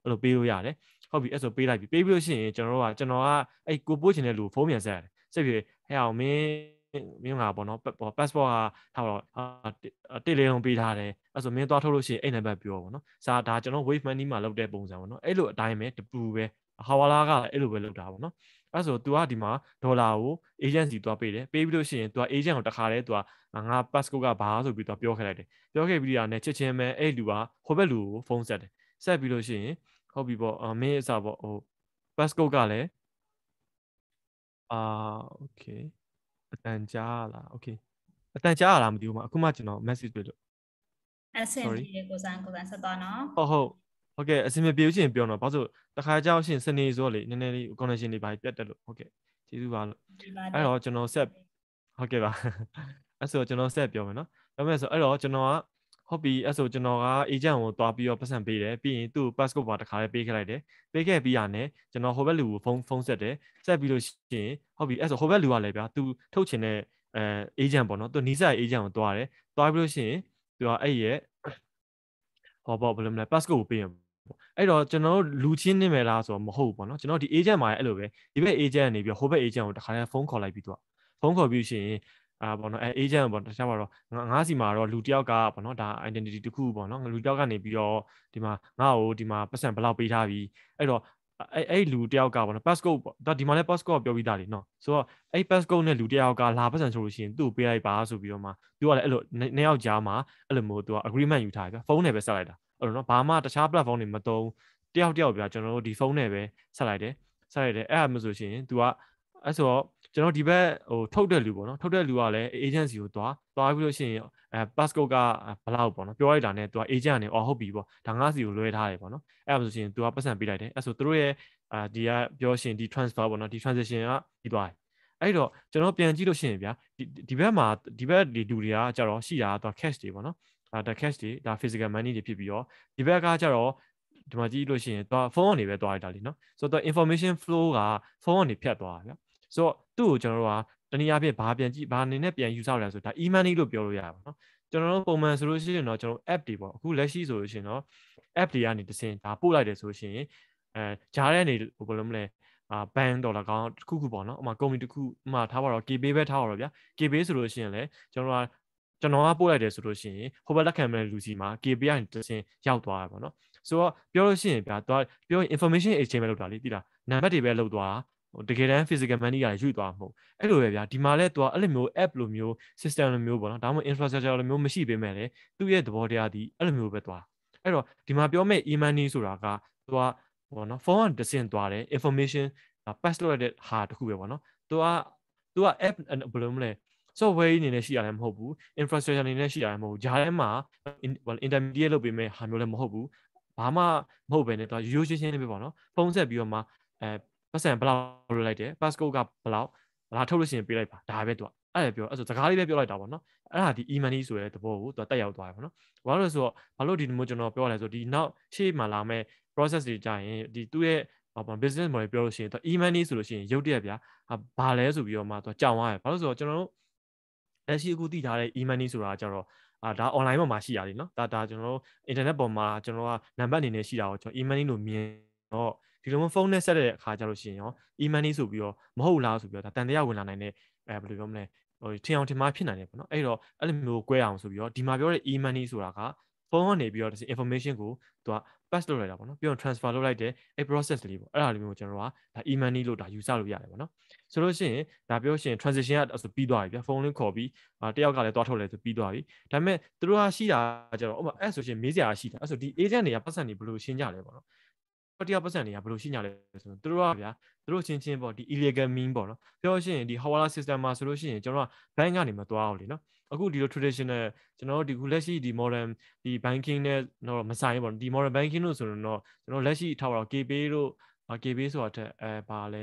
အဲ့လိုပေးလို့ရတယ်ဟုတ်ပြီအဲ့ဆိုပေးလိုက်ပြီပေးပြီးလို့ရှိရင်ကျွန်တော်တို့ကကျွန်တော်ကအဲ့ကိုပို့ချင်တဲ့လူဖုန်းပြန်ဆက်ရတယ်ဆက်ပြီးဟဲ့အောင်မင်းမင်းကပေါ့နော် passport ကထားတော့တစ်လေးလုံးပေးထားတယ်အဲ့ဆိုမင်းသွားထုတ်လို့ရှိရင်အဲ့နံပါတ်ပြောပေါ့နော်စာဒါကျွန်တော် wave money မှာလုပ်တဲ့ပုံစံပေါ့နော်အဲ့လိုအတိုင်းပဲတပူပဲဟာဝါလာကအဲ့လိုပဲလုပ်တာပေါ့နော်အဲ့ဆို तू ကဒီမှာဒေါ်လာကို agency သွားပေးတယ်ပေးပြီးလို့ရှိရင် तू က agent ကိုတခါတည်း तू ကငါ passport ကဘာဆိုပြီး तू ပြောခဲ့လိုက်တယ်ပြောခဲ့ပြီးတာနဲ့ချက်ချင်းပဲအဲ့လူကဟိုဘက်လူကိုဖုန်းဆက်တယ်ဆက်ပြီးလို့ရှိရင်ဟုတ်ပြီပေါ့မင်းအစားပေါ့ဟို passport ကလည်းအာ okay အတန်ကြားလား okay အတန်ကြားလားမသိဘူးမအခုမှကျွန်တော် message တွေ့လို့အဆင်ပြေကိုစံကိုစံဆက်သွားနော်ဟုတ်ဟုတ်ဟုတ်ကဲ့အဆင်မပြေလို့ရှိရင်ပြောတော့ဘာလို့တခါကြောက်ရှင်စနေဆိုလေနည်းနည်းလေး connection တွေပါပြတ်တက်လို့ဟုတ်ကဲ့ကျေးဇူးပါလို့အဲ့တော့ကျွန်တော်ဆက်ဟုတ်ကဲ့ပါအဲ့ဆိုကျွန်တော်ဆက်ပြောမယ်နော်ဒါပေမဲ့ဆိုအဲ့တော့ကျွန်တော်ကဟုတ်ပြီအဲ့ဆိုကျွန်တော်က agent ကိုတွားပြီးတော့ပတ်စံပေးတယ်ပြီးရင်သူ့ passport ပါတခါလေးပေးခဲ့လိုက်တယ်ပေးခဲ့ပြီးရနဲ့ကျွန်တော်ဟိုဘက်လူကိုဖုန်းဖုန်းဆက်တယ်ဆက်ပြီးလို့ရှိရင်ဟုတ်ပြီအဲ့ဆိုဟိုဘက်လူကလည်းဗျာသူထုတ်ချင်တဲ့အဲ agent ပေါ့နော်သူနီးစပ် agent ကိုတွားတယ်တွားပြီးလို့ရှိရင်သူကအဲ့ရဲ့ဟောပေါ့ဘယ်လိုမလဲ passport ကိုပေးရင်အဲ့တော့ကျွန်တော်တို့လူချင်းနေမယ်လားဆိုတော့မဟုတ်ဘူးပေါ့နော်ကျွန်တော်ဒီ agent မှာအဲ့လိုပဲဒီဘက် agent ကနေပြီးဟိုဘက် agent ကိုတခါတည်းဖုန်းခေါ်လိုက်ပြီးတော့ဖုန်းခေါ်ပြီးရှင်အာပေါ့နော်အဲ agent ပေါ့တခြားပါတော့ငါးစီမှာတော့လူတယောက်ကပေါ့နော်ဒါ identity တစ်ခုပေါ့နော်လူတယောက်ကနေပြီးတော့ဒီမှာငါ့ကိုဒီမှာပတ်စံဘယ်လောက်ပေးထားပြီအဲ့တော့အဲ့အဲ့လူတယောက်ကပေါ့နော် passport ပေါ့ဒါဒီမှာလည်း passport ပြောပြီးသားလေနော်ဆိုတော့အဲ့ passport နဲ့လူတယောက်ကလာပတ်စံဆိုလို့ရှိရင်သူ့ကိုပေးလိုက်ပါဆိုပြီးတော့မှသူကလည်းအဲ့လိုနှစ်ယောက်ကြားမှာအဲ့လိုမျိုးသူက agreement ယူထားတယ်ဗျဖုန်းနဲ့ပဲဆက်လိုက်တာအဲ့လိုနော်ဘာမှတခြား platform တွေမသုံးတယောက်တယောက်ပြကျွန်တော်တို့ဒီဖုန်းနဲ့ပဲဆက်လိုက်တယ်ဆက်လိုက်တယ်အဲ့ဒါမျိုးဆိုရှင် तू ကအဲ့ဆိုတော့ကျွန်တော်ဒီဘက်ဟိုထုတ်တဲ့လူပေါ့နော်ထုတ်တဲ့လူကလည်း agency ကိုသွားသွားပြီးလို့ရှိရင်အဲ passport ကဘလောက်ပေါ့နော်ပြောလိုက်တာနဲ့ तू က agent ကနေအော်ဟုတ်ပြီပေါ့ဒါငါးစီကိုလွှဲထားတယ်ပေါ့နော်အဲ့ဒါဆိုရှင် तू ကပတ်စံပေးလိုက်တယ်အဲ့ဆိုသူတို့ရဲ့အာဒီကပြောရှင်ဒီ transfer ပေါ့နော်ဒီ transaction ကပြီးသွားတယ်အဲ့တော့ကျွန်တော်ပြန်ကြည့်လို့ရှိရင်ဗျာဒီဒီဘက်မှာဒီဘက်ဒီလူတွေကကြတော့ရှိတာတော့ cash တွေပေါ့နော်ဒါ cash တွေဒါ physical money တွေဖြစ်ပြီးတော့ဒီဘက်ကကြတော့ဒီမှာကြည့်လို့ရှိရင်တော့ဖုန်းကနေပဲတွားလိုက်တာလीเนาะဆိုတော့ information flow ကဖုန်းကနေဖြတ်သွားတာဗျာဆိုတော့သူ့ကိုကျွန်တော်တို့ကတနည်းအားဖြင့်ဘာပြန်ကြည့်ဘာအနေနဲ့ပြန်ယူဆရလဲဆိုတော့ဒါ e-money လို့ပြောလို့ရပါတော့ကျွန်တော်တို့ပုံမှန်ဆိုလို့ရှိရင်တော့ကျွန်တော် app တွေပေါ့အခုလက်ရှိဆိုလို့ရှိရင်တော့ app တွေကနေတစ်စင်ဒါပို့လိုက်တယ်ဆိုလို့ရှိရင်အဲဂျားတဲ့နေဘယ်လိုမလဲအာဘန်ဒေါ်လာကောင်းတစ်ခုခုပေါ့နော်ဥမာကုမ္ပဏီတစ်ခုဥမာထားပါတော့ K-Pay ပဲထားပါတော့ဗျာ K-Pay ဆိုလို့ရှိရင်လည်းကျွန်တော်ကကျွန်တော်ကပို့လိုက်တယ်ဆိုလို့ရှိရင်ဟိုဘက်လက်ခံမဲ့လူစီမှာ K-Pay ကနေတစ်စင်ရောက်သွားတယ်ပေါ့နော်ဆိုတော့ပြောလို့ရှိရင်ဗျာတော့ပြောရင် information exchange ပဲလုပ်တာလေတိလားနံပါတ်တွေပဲလုပ်သွားတာတကယ်တမ်း physical money ကလည်းယူသွားမှာမဟုတ်အဲ့လိုပဲဗျာဒီမှာလဲသူကအဲ့လိုမျိုး app လိုမျိုး system လိုမျိုးပေါ့နော်ဒါမှမဟုတ် infrastructure လိုမျိုးမရှိပေမဲ့လေသူ့ရဲ့သဘောတရားဒီအဲ့လိုမျိုးပဲသွားအဲ့တော့ဒီမှာပြောမဲ့ e-money ဆိုတာကသူကပေါ့နော်ဖုန်းကတဆင့်သွားတယ် information pass လုပ်ရတဲ့ဟာတခုပဲပေါ့နော်သူကသူက app ဘယ်လိုမလဲ software အနေနဲ့ရှိရတယ်မဟုတ်ဘူး infrastructure အနေနဲ့ရှိရတယ်မဟုတ်ဘူးဂျာထဲမှာ intermediate လုပ်ပေးမဲ့ဟာမျိုးလည်းမဟုတ်ဘူးဘာမှမဟုတ်ပဲねသူရိုးရိုးရှင်းရှင်းလေးပဲပေါ့နော်ဖုန်းဆက်ပြီးတော့မှအဲပတ်စံဘယ်လောက်လုပ်လိုက်တယ် passport ကဘယ်လောက်လာထုတ်လို့ရှိရင်ပေးလိုက်ပါဒါပဲသူကအဲ့ဒါပြောအဲ့ဆိုစကားလေးပဲပြောလိုက်တာပေါ့နော်အဲ့ဒါဒီ e-money ဆိုတဲ့သဘောကိုသူကတက်ရောက်သွားတယ်ပေါ့နော်ဘာလို့လဲဆိုတော့ဘာလို့ဒီမျိုးကျွန်တော်ပြောရလဲဆိုဒီနောက်ရှေ့မှာလာမဲ့ process တွေကြာရင်ဒီသူ့ရဲ့ဘာ business model ပြောလို့ရှိရင်သူ e-money ဆိုလို့ရှိရင်ရုပ်တရက်ဗျာဘာလဲဆိုပြီးတော့မှသူကြောင်သွားတယ်ဘာလို့ဆိုတော့ကျွန်တော်တို့လက်ရှိအခုတည်ထားတဲ့ e-money ဆိုတာကကြတော့အာဒါ online ပေါ်မှာရှိရတယ်နော်ဒါဒါကျွန်တော်တို့ internet ပေါ်မှာကျွန်တော်ကနံပါတ်အနေနဲ့ရှိတာကိုကျွန်တော် e-money လို့မြင်တော့ဒီလိုမျိုးဖုန်းနဲ့ဆက်တဲ့အခါကျလို့ရှိရင်ရော e-money ဆိုပြီးတော့မဟုတ်လားဆိုပြီးတော့ဒါတန်တရားဝင်လာနိုင်တဲ့အဲဘယ်လိုပြောမလဲဟိုထင်အောင်ထင်မှားဖြစ်နိုင်တယ်ပေါ့နော်အဲ့တော့အဲ့လိုမျိုး꿰အောင်ဆိုပြီးတော့ဒီမှာပြောတဲ့ e-money ဆိုတာကဖုန်းကနေပြီးတော့ information ကိုသူက pass လုပ်လိုက်တာပေါ့နော်ပြီးတော့ transfer လုပ်လိုက်တယ်အဲ့ process လေးပေါ့အဲ့ဒါလေးမျိုးကျွန်တော်ကဒါ e-money လို့ဒါယူဆလို့ရတယ်ပေါ့နော်ဆိုလို့ရှိရင်ဒါပြောရှင် transition ကဆိုပြီးသွားပြီဗျဖုန်းလေးခေါ်ပြီးတယောက်ကလည်းတွားထုတ်လဲဆိုပြီးသွားပြီဒါပေမဲ့သူတို့ကရှိတာကျတော့ဥပမာအဲ့ဆိုရှင်မေးစရာရှိတာအဲ့ဆိုဒီ agent တွေကပတ်စံတွေဘယ်လိုရှင်းကြလဲပေါ့နော်တယောက်ပတ်စံတွေကဘယ်လိုရှင်းကြလဲဆိုတော့သူတို့ကဗျာသူတို့ချင်းချင်းပေါ့ဒီ illegal mean ပေါ့နော်ပြောရှင်ဒီ hawala system မှာဆိုလို့ရှိရင်ကျွန်တော်က bank ကနေမတွားအောင်လीနော်အခုဒီလို traditional ကျွန်တော်တို့ဒီခုလက်ရှိဒီ modern ဒီ banking နဲ့တော့မဆိုင်ဘူးပေါ့ဒီ modern banking လို့ဆိုတော့ကျွန်တော်လက်ရှိထားတော့ K-Pay တို့ K-Pay ဆိုတာတက်အဲပါလဲ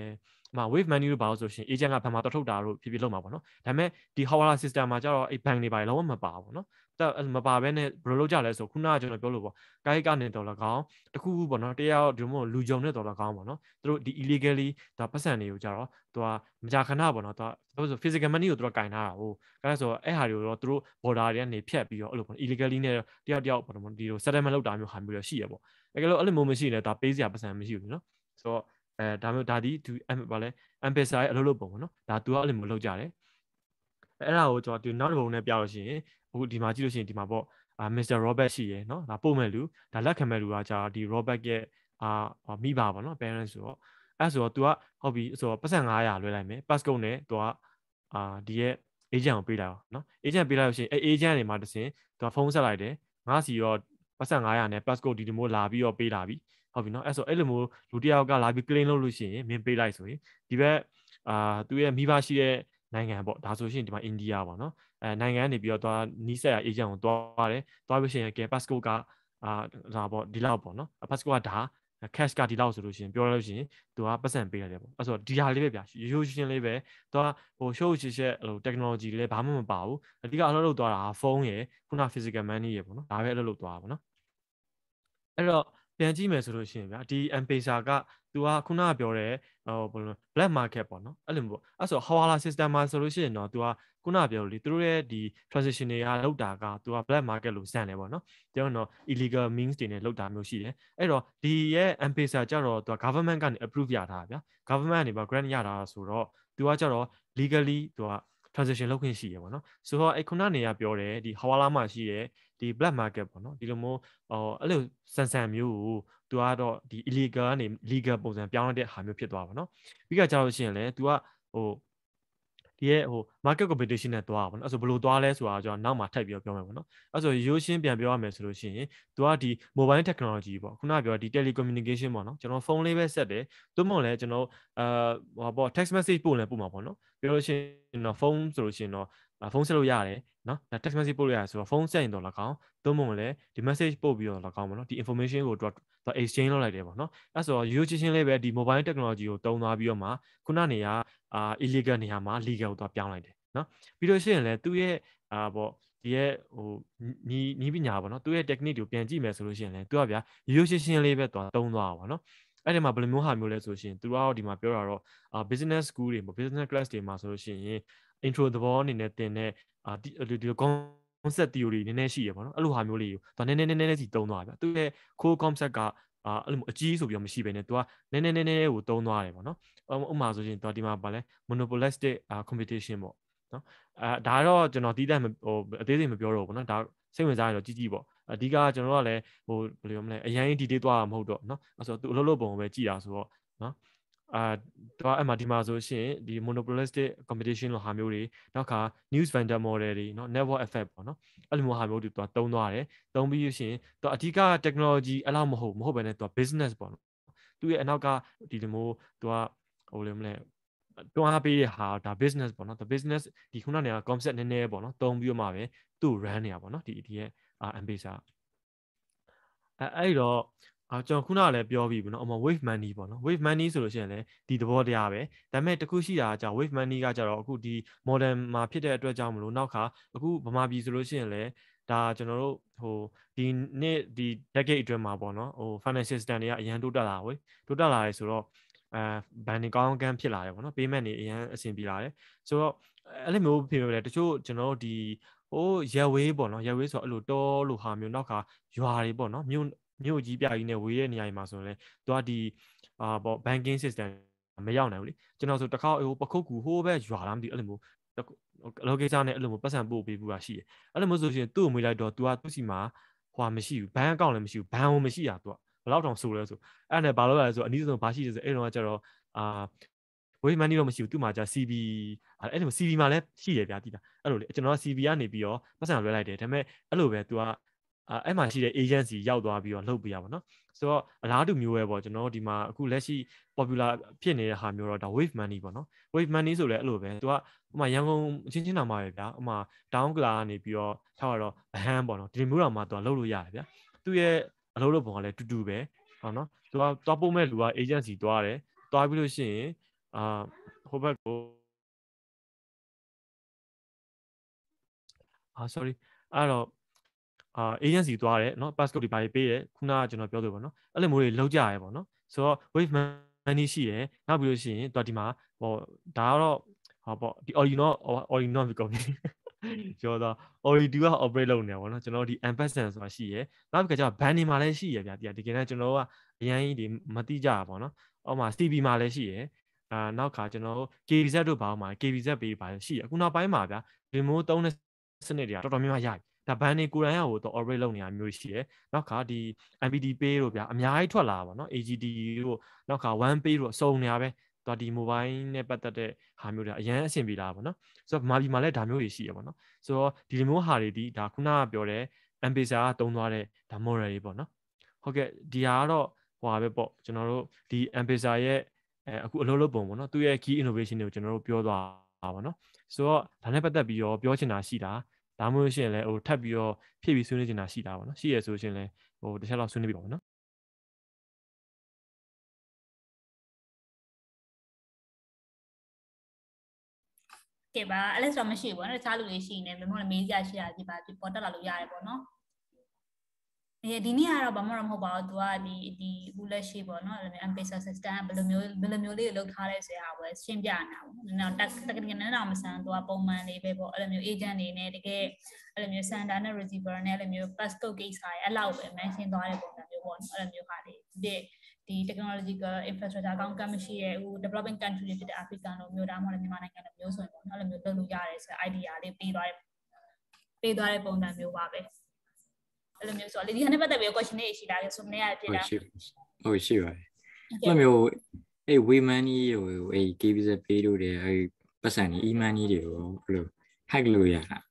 မှာ wave money လို့ပါလို့ဆိုရှင် agent ကဘာမှတော့ထုတ်တာလို့ဖြစ်ဖြစ်လုပ်မှာပေါ့နော်ဒါပေမဲ့ဒီ Hawala system မှာကျတော့အဲ့ bank တွေပါလုံးဝမပါဘူးနော်တက်မပါဘဲနဲ့ဘယ်လိုလုပ်ကြလဲဆိုခုနကကျွန်တော်ပြောလို့ပေါ့ကိုက်ကနေတော့လကောင်းတခုခုပေါ့နော်တရားဒီလိုမျိုးလူကြုံနဲ့တော့လကောင်းပေါ့နော်သူတို့ဒီ illegally ဒါပတ်စံတွေကိုကြတော့သူကမကြာခဏပေါ့နော်သူကဆို physical money ကိုသူတို့ကင်ထားတာဟုတ်အဲဆိုအဲ့ဟာတွေကိုတော့သူတို့ border တွေကနေဖြတ်ပြီးတော့အဲ့လိုပေါ့ illegally နဲ့တယောက်တယောက်ပေါ့နော်ဒီလို settlement လုပ်တာမျိုးဟာမျိုးရရှိရပေါ့အဲ့လိုအဲ့လိုမျိုးမရှိရင်လည်းဒါပေးစရာပတ်စံမရှိဘူးနော်ဆိုတော့အဲဒါမျိုးဒါဒီသူဘာလဲ M-Pesa ရဲ့အလုပ်လုပ်ပုံပေါ့နော်ဒါသူကအဲ့လိုမျိုးလုပ်ကြတယ်အဲ့ဒါကိုကျွန်တော်ဒီနောက်တစ်ပုံနဲ့ပြလို့ရှိရင်အခုဒီမှာကြည့်လို့ရှိရင်ဒီမှာပေါ့အာ Mister Robert ရှိရယ်နော်ဒါပို့မဲ့လူဒါလက်ခံမဲ့လူကကြာဒီ Robert ရဲ့အာမိဘပေါ့နော် parents ဆိုတော့အဲ့ဆိုတော့ तू ကဟုတ်ပြီဆိုတော့ပတ်စံnine hundredလွှဲလိုက်မယ် passcode နဲ့ तू ကအာဒီရဲ့ agent ကိုပေးလိုက်အောင်နော် agent ပေးလိုက်လို့ရှိရင်အဲ့ agent တွေမှာတစင် तू ဖုန်းဆက်လိုက်တယ်ငါစီရောပတ်စံnine hundredနဲ့ passcode ဒီလိုမျိုးလာပြီးတော့ပေးလာပြီဟုတ်ပြီနော်အဲ့ဆိုအဲ့လိုမျိုးလူတယောက်ကလာပြီး claim လုပ်လို့ရှိရင်မင်းပေးလိုက်ဆိုရင်ဒီဘက်အာသူရဲ့မိဘရှိတဲ့နိုင်ငံပေါ့ဒါဆိုရှင်ဒီမှာအိန္ဒိယပေါ့နော်အဲနိုင်ငံကနေပြီးတော့သွားနီးစပ်ရာ agent ကိုသွားတယ်သွားပြီးရှင်ကဲ passport ကအာဒါပေါ့ဒီလောက်ပေါ့နော် passport ကဒါ cash ကဒီလောက်ဆိုလို့ရှင်ပြောလို့ရှင်သူကပတ်စံပေးရတယ်ပေါ့အဲဆိုဒီဟာလေးပဲဗျာရိုးရှင်းလေးပဲသူကဟို show ရှင်းရှင်းဟို technology လေးဘာမှမပါဘူးအဓိကအလုပ်လုပ်သွားတာဖုန်းရယ်ခုန physical money ရယ်ပေါ့နော်ဒါပဲအလုပ်လုပ်သွားတာပေါ့နော်အဲ့တော့ပြန်ကြည့်မယ်ဆိုလို့ရှိရင်ဗျာဒီ M-Pesa ကသူကခုနကပြောတဲ့ဟိုဘယ်လို black market ပေါ့နော်အဲ့လိုမျိုးပေါ့အဲ့ဆို Hawala system မှာဆိုလို့ရှိရင်တော့သူကခုနကပြောလို့လေသူတို့ရဲ့ဒီ transaction တွေကလောက်တာကသူက black market လို့စံတယ်ပေါ့နော်ကျွန်တော်တော့ illegal means တွေနဲ့လောက်တာမျိုးရှိတယ်အဲ့တော့ဒီရဲ့ M-Pesa ကျတော့သူက government ကနေ approve ရထားတာဗျာ government ကနေပါ grant ရတာဆိုတော့သူကကျတော့ legally သူက transaction လုပ်ခွင့်ရှိရပေါ့နော်ဆိုတော့အဲ့ခုနနေရပြောတယ်ဒီ Hawala မှာရှိတဲ့ဒီ black market ပေါ့နော်ဒီလိုမျိုးဟိုအဲ့လိုဆန်ဆန်မျိုးကိုသူကတော့ဒီ illegal ကနေ legal ပုံစံပြောင်းတဲ့ဟာမျိုးဖြစ်သွားပါတော့ပြီးကြကြလို့ရှိရင်လည်း तू ကဟိုဒီရဲ့ဟို market competition နဲ့သွားပါဘောနော်အဲ့ဆိုဘယ်လိုသွားလဲဆိုတာကျွန်တော်နောက်မှာထပ်ပြီးတော့ပြောမယ်ပေါ့နော်အဲ့ဆိုရိုးရှင်းပြန်ပြောရမယ်ဆိုလို့ရှိရင် तू ကဒီ mobile technology ပေါ့ခုနကပြောဒီ telecommunication ပေါ့နော်ကျွန်တော်ဖုန်းလေးပဲဆက်တယ်သို့မဟုတ်လည်းကျွန်တော်အာဟိုပေါ့ text message ပို့လည်းပို့မှာပေါ့နော်ပြောလို့ရှိရင်တော့ဖုန်းဆိုလို့ရှိရင်တော့ဖုန်းဆက်လို့ရတယ်နော်ဒါ text message ပို့လို့ရတယ်ဆိုတော့ဖုန်းဆက်ရင်တော့လည်းကောင်းသို့မဟုတ်လည်းဒီ message ပို့ပြီးတော့လည်းကောင်းပေါ့နော်ဒီ information ကို သူ exchange လုပ်လိုက်တယ်ပေါ့နော်အဲ့ဆိုရိုးချင်းချင်းလေးပဲဒီ mobile technology ကိုတုံးသွားပြီးတော့မှခုနနေရအာ illegal နေရာမှာ legal ကိုသွားပြောင်းလိုက်တယ်နော်ပြီးလို့ရှိရင်လည်းသူ့ရဲ့အာပေါ့ဒီရဲ့ဟိုနီးနီးပညာပေါ့နော်သူ့ရဲ့ technique ကိုပြန်ကြည့်မယ်ဆိုလို့ရှိရင်လည်းသူကဗျာရိုးချင်းချင်းလေးပဲသွားတုံးသွားတာပေါ့နော်အဲ့ဒီမှာဘယ်လိုမျိုးဟာမျိုးလဲဆိုရှင်သူကတော့ဒီမှာပြောတာတော့အာ business school တွေပေါ့ business class တွေမှာဆိုလို့ရှိရင် intro သဘောအနေနဲ့သင်တဲ့အာဒီဒီ concept theory နည်းနည်းရှိရပေါ့နော်အဲ့လိုဟာမျိုးလေးကိုသူနည်းနည်းနည်းနည်းစီတုံးသွားတာဗျသူရဲ့ core concept ကအာအဲ့လိုအကြီးဆိုပြီးတော့မရှိဘဲနဲ့ तू ကနည်းနည်းနည်းနည်းကိုတုံးသွားတယ်ပေါ့နော်ဥပမာဆိုရင် तू ဒီမှာပါလဲ monopolistic competition ပေါ့နော်အဲဒါတော့ကျွန်တော်တီးတတ်ဟိုအသေးစိတ်မပြောတော့ဘူးပေါ့နော်ဒါစိတ်ဝင်စားရတော့ကြီးကြီးပေါ့အဓိကကျွန်တော်ကလည်းဟိုဘယ်လိုမလဲအရင်ဒီတေးသွားတာမဟုတ်တော့နော်အဲ့ဆို तू အလုပ်လုပ်ပုံပဲကြည်တာဆိုတော့နော်အာတော့အဲ့မှာဒီမှာဆိုရှင်ဒီ monopolistic competition လိုဟာမျိုးတွေနောက်ခါ news vendor model တွေနော် network effect ပေါ့နော်အဲ့လိုမျိုးဟာမျိုးတွေသူကတုံးသွားတယ်တုံးပြီးရှင်သူအဓိက technology အဲ့လောက်မဟုတ်မဟုတ်ဘဲနဲ့သူက business ပေါ့နော်သူရဲ့အနောက်ကဒီလိုမျိုးသူကဟိုလိုမလဲတွန်းအားပေးတဲ့ဟာဒါ business ပေါ့နော် the business ဒီခုနက concept နည်းနည်းပေါ့နော်တုံးပြီးတော့မှပဲသူ့ run နေရပေါ့နော်ဒီဒီရဲ့ M-Pesa အဲအဲ့တော့အာကျွန်တော်ခုနကလည်းပြောပြီးပြီနော်အမ wave money ပေါ့နော် wave money ဆိုလို့ရှိရင်လည်းဒီသဘောတရားပဲဒါပေမဲ့တခုရှိတာကကြာ wave money ကကြတော့အခုဒီ modern မှာဖြစ်တဲ့အတွက်ကြောင့်မလို့နောက်ခါအခုဗမာပြည်ဆိုလို့ရှိရင်လည်းဒါကျွန်တော်တို့ဟိုဒီနေ့ဒီ decade အတွင်းမှာပေါ့နော်ဟို financial system တွေကအရန်တိုးတက်လာဝေးတိုးတက်လာရဲဆိုတော့အဲဘန်နေကောင်းကန်းဖြစ်လာတယ်ပေါ့နော် payment တွေအရန်အဆင်ပြေလာတယ်ဆိုတော့အဲ့လိုမျိုးဖြစ်နေတယ်တချို့ကျွန်တော်တို့ဒီဟိုရက်ဝေးပေါ့နော်ရက်ဝေးဆိုတော့အဲ့လိုတောလို့ဟာမျိုးနောက်ခါရွာတွေပေါ့နော်မြို့မြို့ကြီးပြကြီးနဲ့ဝေးတဲ့နေရာတွေမှာဆိုရင်လေသူကဒီအာပေါ့ banking system မရောက်နိုင်ဘူးလေကျွန်တော်ဆိုတစ်ခါဟိုပခုတ်ကူဟိုးပဲရွာလားမသိအဲ့လိုမျိုးအလောကိစ္စနဲ့အဲ့လိုမျိုးပတ်စံပို့ပေးဘူးတာရှိတယ်အဲ့လိုမျိုးဆိုရှင်သူ့ကိုမေးလိုက်တော့ तू ကသူ့စီမှာဟွာမရှိဘူးဘဏ်အကောင့်လည်းမရှိဘူးဘဏ်ဝင်မရှိတာ तू ကဘယ်လောက်တောင်ဆိုလဲဆိုအဲ့နဲ့ဘာလို့လဲဆိုအနည်းဆုံးဘာရှိတယ်ဆိုအဲ့တော့ကျတော့အာ wave money တော့မရှိဘူးသူ့မှာじゃ စီ ဘီ အဲ့လို စီ ဘီ မှာလည်းရှိတယ်ဗျာတိတာအဲ့လိုလေကျွန်တော်က စီ ဘီ ကနေပြီးတော့ပတ်စံလွှဲလိုက်တယ်ဒါပေမဲ့အဲ့လိုပဲ तू ကအဲ့မှာရှိတဲ့ agency ရောက်သွားပြီးတော့လှုပ်ပေးရပါတော့ဆိုတော့အလားတူမျိုးပဲပေါ့ကျွန်တော်တို့ဒီမှာအခုလက်ရှိ popular ဖြစ်နေတဲ့ဟာမျိုးတော့ဒါ wave money ပေါ့နော် wave money ဆိုလဲအဲ့လိုပဲ तू ကဥမာရန်ကုန်ချင်းချင်းတောင်မှပဲဗျာဥမာ town ကလာကနေပြီးတော့ထားတော့ဗဟန်းပေါ့နော်ဒီလိုမျိုးတောင်မှ तू ကလှုပ်လို့ရတယ်ဗျာသူ့ရဲ့အလုပ်လုပ်ပုံကလည်းတူတူပဲဟုတ်နော် तू ကသွားပို့မဲ့လူက agency သွားတယ်သွားပြီးလို့ရှိရင်အာဟိုဘက်ကိုအာ sorry အဲ့တော့အာ agency သွားတယ်เนาะ passport တွေပါပေးတယ်ခုနကကျွန်တော်ပြောလို့ပေါ့နော်အဲ့လိုမျိုးတွေလောက်ကြရဲပေါ့နော်ဆိုတော့ wave money ရှိတယ်နောက်ပြီးလို့ရှိရင်သူကဒီမှာဟောဒါကတော့ဟောပေါ့ဒီ original original ကောင်းကျော်တော့ already က operate လုပ်နေတာပေါ့နော်ကျွန်တော်ဒီ ambassador ဆိုတာရှိရယ်နောက်တစ်ခါကျတော့ ban တွေမှာလည်းရှိရယ်ဗျာဒီကနေ့ကျွန်တော်ကအရင်ကြီးဒီမတိကြပါပေါ့နော်အောက်မှာ C B မှာလည်းရှိရယ်အာနောက်ခါကျွန်တော် K B Z တို့ဘာမှာ K B Z ပေးပါရှိရယ်အခုနောက်ပိုင်းမှာဗျာ remote သုံးတဲ့စနစ်တွေကတော်တော်များများရပြီဒါ ban တွေကိုယ်တိုင်ဟိုတော့ operate လုပ်နေတာမျိုးရှိရယ်နောက်ခါဒီ M P D Pay တို့ဗျာအများကြီးထွက်လာပါနော် A G D တို့နောက်ခါ one pay တို့အစုံနေရပဲတော့ဒီ mobile နဲ့ပတ်သက်တဲ့ဟာမျိုးတွေအရင်အဆင်ပြေလာပါတော့ဆိုတော့မာဘီမှာလည်းဒါမျိုးတွေရှိရပါတော့ဆိုတော့ဒီလိုမျိုးဟာတွေဒီဒါခုနကပြောတဲ့ M-Pesa ကတုံးသွားတဲ့ဒါ model တွေပေါ့နော်ဟုတ်ကဲ့ဒီဟာကတော့ဟိုဟာပဲပေါ့ကျွန်တော်တို့ဒီ M-Pesa ရဲ့အဲအခုအလုပ်လုပ်ပုံပေါ့နော်သူ့ရဲ့ key innovation တွေကိုကျွန်တော်တို့ပြောသွားပါပါနော်ဆိုတော့ဒါနဲ့ပတ်သက်ပြီးတော့ပြောချင်တာရှိတာဒါမှမဟုတ်ရှင်လည်းဟိုထပ်ပြီးတော့ဖြည့်ပြီးဆွေးနွေးချင်တာရှိတာပေါ့နော်ရှိရဆိုရှင်လည်းဟိုတစ်ချက်လောက်ဆွေးနွေးပြပါမယ်နော်ကဲပါအဲ့လိုဆိုမရှိဘူးပေါ့နော်တခြားလူတွေရှိနေတယ်ဘယ်မှလည်းမေးကြရှိတာဒီပါဒီပေါ်တက်လာလို့ရတယ်ပေါ့နော်အဲဒီနေ့ကတော့ဘာမှတော့မဟုတ်ပါဘူး तू ကဒီဒီဘူးလက်ရှိပေါ့နော်အဲ့လိုမျိုး M-Pesa system ဘယ်လိုမျိုးဘယ်လိုမျိုးလေးလောက်ထားလဲဆိုရအောင်ပဲရှင်းပြနေတာပေါ့နော်တက်တကယ်နဲ့တော့မဆန် तू ကပုံမှန်လေးပဲပေါ့အဲ့လိုမျိုး agent တွေနဲ့တကယ်အဲ့လိုမျိုး sender နဲ့ receiver နဲ့အဲ့လိုမျိုး passport ကိစ္စတွေအဲ့လောက်ပဲ mention သွားတဲ့ပုံစံမျိုးပေါ့နော်အဲ့လိုမျိုးဟာတွေဒီဒီ technological infrastructure ကောင်းကမ်းမရှိရဲ့ဟို developing country တွေဖြစ်တဲ့ African လိုမျိုးဒါမှမဟုတ်မြန်မာနိုင်ငံလိုမျိုးဆိုရင်ပေါ့နော်အဲ့လိုမျိုးလုပ်လို့ရတယ်ဆိုတဲ့ idea လေးပေးသွားတဲ့ပေးသွားတဲ့ပုံစံမျိုးပါပဲအဲ့လိုမျိုးဆိုလေဒီဟာနဲ့ပတ်သက်ပြီး question တွေရှိတာလေဆိုမနေ့ကပြတာဟုတ်ရှိပါတယ်အဲ့လိုမျိုးအဲ့ way money ဟိုအဲ့ K B Z pay တို့တဲ့အဲ့ပတ်စံကြီး e money တွေကိုဘယ်လို hack လုပ်ရတာ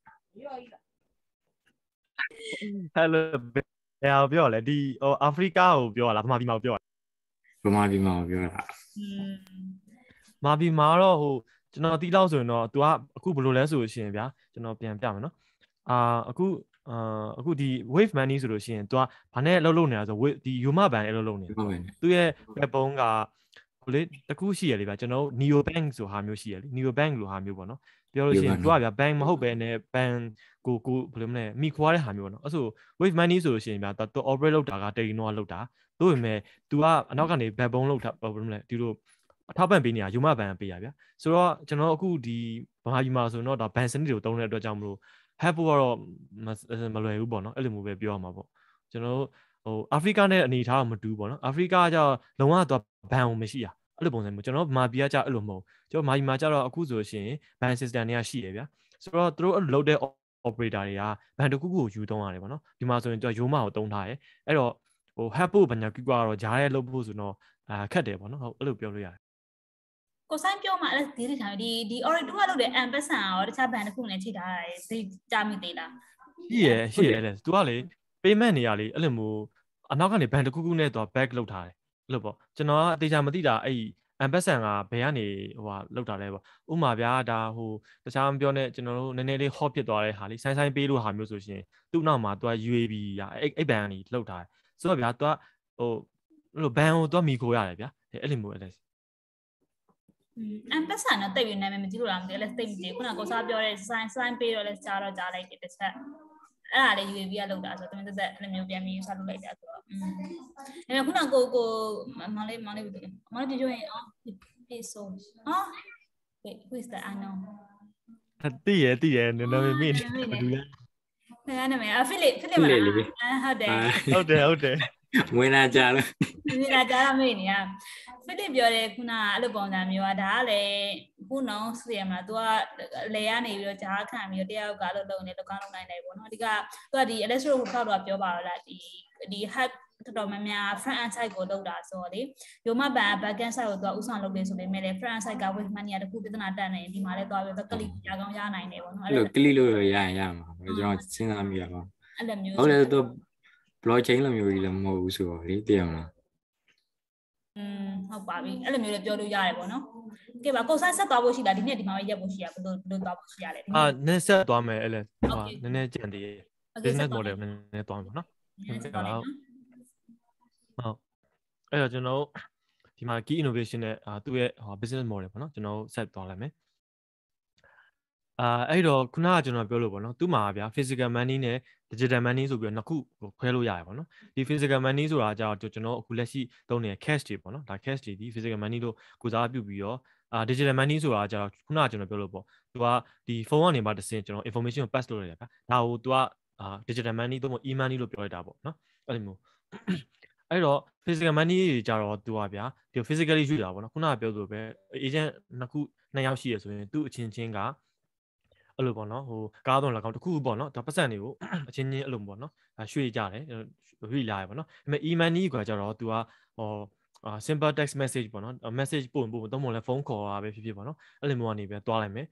ဟယ်လိုဘယ်ပြောလဲဒီဟိုအာဖရိကကိုပြောရလားဗမာပြည်မှာပြောရဗမာပြည်မှာပြောတာอืมဗမာပြည်မှာတော့ဟိုကျွန်တော်တီးလောက်ဆိုရင်တော့ तू ကအခုဘယ်လိုလဲဆိုလို့ရှိရင်ဗျာကျွန်တော်ပြန်ပြမယ်နော်အာအခုအာအခုဒီ wave money ဆိုလို့ရှိရင် तू ကဘာနဲ့လှုပ်လှုပ်နေတာဆိုဒီ Yoma Bank နဲ့လှုပ်လှုပ်နေတာသူရဲ့ web ပုံးကဟိုလေတခုရှိရလေဗျာကျွန်တော် Neo Bank ဆိုဟာမျိုးရှိရလေ Neo Bank လိုဟာမျိုးပေါ့နော်ပြောလို့ရှိရင် तू ကဗျာ bank မဟုတ်ပဲနဲ့ bank ကိုကိုဘယ်လိုမလဲမိခွာတဲ့ဟာမျိုးပေါ့နော်အဲ့ဆို wave money ဆိုလို့ရှိရင်ဗျာ तू operate လုပ်တာက Techno ကလုပ်တာတို့ပေမဲ့ तू ကအနောက်ကနေ back ပုံးလုပ်တာဘယ်လိုမလဲဒီလိုအထောက်ပံ့ပေးနေတာ Yoma Bank ပေးရဗျာဆိုတော့ကျွန်တော်အခုဒီဗမာပြည်မှာဆိုတော့ဒါ bank စနစ်တွေကိုတုံးတဲ့အတွက်ကြောင့်မလို့help ဖို့ကတော့မလွယ်ဘူးပေါ့နော်အဲ့လိုမျိုးပဲပြောရမှာပေါ့ကျွန်တော်တို့ဟိုအာဖရိကနဲ့အနေထားတော့မတူဘူးပေါ့နော်အာဖရိကကလုံးဝတော့ဘန်အောင်မရှိရအဲ့လိုပုံစံမျိုးကျွန်တော်မာပြည်ကကြအဲ့လိုမဟုတ်ကျွန်တော်မာပြည်မှာကြတော့အခုဆိုရှင်ဘန် system တွေကရှိရဗျာဆိုတော့သူတို့အဲ့လိုလုပ်တဲ့ operator တွေကဘန်တစ်ခုခုကိုယူသုံးရတယ်ပေါ့နော်ဒီမှာဆိုရင်ကျွန်တော် Yoma ကိုသုံးထားတယ်အဲ့တော့ဟို help ဖို့ဘာညာကူကတော့ဂျားရဲလုပ်ဖို့ဆိုတော့အာခက်တယ်ပေါ့နော်ဟုတ်အဲ့လိုပြောလို့ရတယ်ကိုဆိုင်ပြောမှအဲ့ဒီဒီထားဒီဒီ already ကလုပ်တဲ့ M-Pesa ရောတခြားဘဏ်တစ်ခုနဲ့ချိန်ထားတာသိကြားမိသေးလားရှိရရှိရလေ तू ကလေ payment နေရလေအဲ့လိုမျိုးအနောက်ကနေဘဏ်တစ်ခုခုနဲ့တော့ back လုပ်ထားတယ်အဲ့လိုပေါ့ကျွန်တော်ကအသေးချာမသိတာအဲ့ M-Pesa ကဘယ်ကနေဟိုဟာလောက်တာလဲပေါ့ဥမာဗျာဒါဟိုတခြားမပြောနဲ့ကျွန်တော်တို့နည်းနည်းလေး hot ဖြစ်သွားတဲ့ဟာလေးဆိုင်းဆိုင်းပေးလို့ဟာမျိုးဆိုရှင်သူ့နောက်မှာ तू က U A B ရအဲ့အဲ့ဘဏ်ကနေလောက်ထားတယ်ဆိုတော့ဗျာ तू ကဟိုအဲ့လိုဘဏ်ကို तू မိခိုးရတယ်ဗျာအဲ့လိုမျိုးအဲ့ M-Pesa နဲ့တိတ်ပြီးနာမည်မကြည့်လို့လားမသိဘူးလဲတိတ်မကြည့်ခုနကကိုစားပြောတဲ့ sign sign ပေးတော့လဲကြားတော့ကြားလိုက်တယ်တစ်ချက်အဲ့ဒါလေ U A B ကလောက်တာဆိုတော့တမင်သက်သက်အဲ့လိုမျိုးပြန်ပြီးစားလုပ်လိုက်တာဆိုတော့อืมဒါပေမဲ့ခုနကကိုကိုမောင်လေးမောင်လေးပြောတယ်မောင်လေးပြောရင်အော်ပြေဆိုအော် wait who is that I know တိရတိရနည်းနည်းမင်းဘယ်သူလဲအဲ့နာမည်အဖိလစ်ဖိလစ်မလားဟုတ်တယ်ဟုတ်တယ်ဟုတ်တယ်ဝင်လာကြလို့ဝင်လာကြတော့မေ့နေရဖိလစ်ပြောတယ်ခုနအဲ့လိုပုံစံမျိုးอ่ะဒါကလည်းခုနောင်စီရမှာ तू ကလေရနေပြီးတော့ဂျားခံပြီးတော့တယောက်ကလို့လုံနေလောကလုံးနိုင်တယ်ပေါ့နော်အဓိက तू ကဒီ electro ကိုထောက်တော့ပြောပါတော့လားဒီဒီ hack တော်တော်များများ front end side ကိုလောက်တာဆိုတော့လေ Yoma Bank back end side ကို तू ကဥဆောင်လုပ်တယ်ဆိုပေမဲ့လည်း front end side က wave money တခုပြဿနာတက်နေဒီမှာလည်းသွားပြီးတော့ click ရကောင်းရနိုင်တယ်ပေါ့နော်အဲ့လို click လို့ရရင်ရမှာကျွန်တော်စဉ်းစားမိရပါအဲ့လိုမျိုးဟုတ်တယ် तू blockchain လိုမျိုးကြီးလည်းမဟုတ်ဘူးဆိုတော့လေသိရမလားอืมဟုတ်ပါပြီအဲ့လိုမျိုးလည်းပြောလို့ရတယ်ပေါ့နော်ကဲပါကိုဆိုင်ဆက်သွားဖို့ရှိတာဒီနေ့ဒီမှာပဲရက်ဖို့ရှိရဘယ်လိုဘယ်လိုသွားဖို့ရှိရလဲအာနည်းဆက်သွားမယ်အဲ့လေဟာနည်းနည်းကြံသေးတယ် business model နည်းနည်းသွားမယ်နော်ဟုတ်အဲ့တော့ကျွန်တော်ဒီမှာ key innovation နဲ့အာသူ့ရဲ့ business model ပေါ့နော်ကျွန်တော်ဆက်သွားလိုက်မယ်အာအဲ့တော့ခုနကကျွန်တော်ပြောလို့ပေါ့နော်သူ့မှာဗျာ physical money နဲ့ digital money ဆိုပြီးတော့နှစ်ခုခွဲလို့ရတယ်ပေါ့နော်ဒီ physical money ဆိုတာကြတော့ကျွန်တော်အခုလက်ရှိသုံးနေတဲ့ cash တွေပေါ့နော်ဒါ cash တွေဒီ physical money တို့ကိုစားပြုပြီးတော့အာ digital money ဆိုတာကြတော့ခုနကကျွန်တော်ပြောလို့ပေါ့သူကဒီဖုန်းကနေမှတစ်ဆင့်ကျွန်တော် information ကို pass လုပ်လိုက်ရဗျာဒါကိုသူကအာ digital money တို့ e money လို့ပြောလိုက်တာပေါ့နော်အဲ့လိုမျိုးအဲ့တော့ physical money တွေကြတော့သူကဗျာဒီ physically ရွေးတာပေါ့နော်ခုနကပြောသလိုပဲ agent နှစ်ခုနှစ်ယောက်ရှိရဆိုရင်သူ့အချင်းချင်းကအဲ့လိုပေါ့နော်ဟိုကားတော့၎င်းတစ်ခုပေါ့နော်ဒါပတ်စံတွေကိုအချင်းချင်းအဲ့လိုပေါ့နော်ရွှေ့ကြတယ်ရွှေ့လာရပေါ့နော်ဒါပေမဲ့ e money ကကြတော့သူကဟိုအာ simple text message ပေါ့နော် message ပို့ပို့တော့မဟုတ်လဲဖုန်းခေါ်တာပဲဖြစ်ဖြစ်ပေါ့နော်အဲ့လိုမျိုးကနေပဲတွားလိုက်မယ်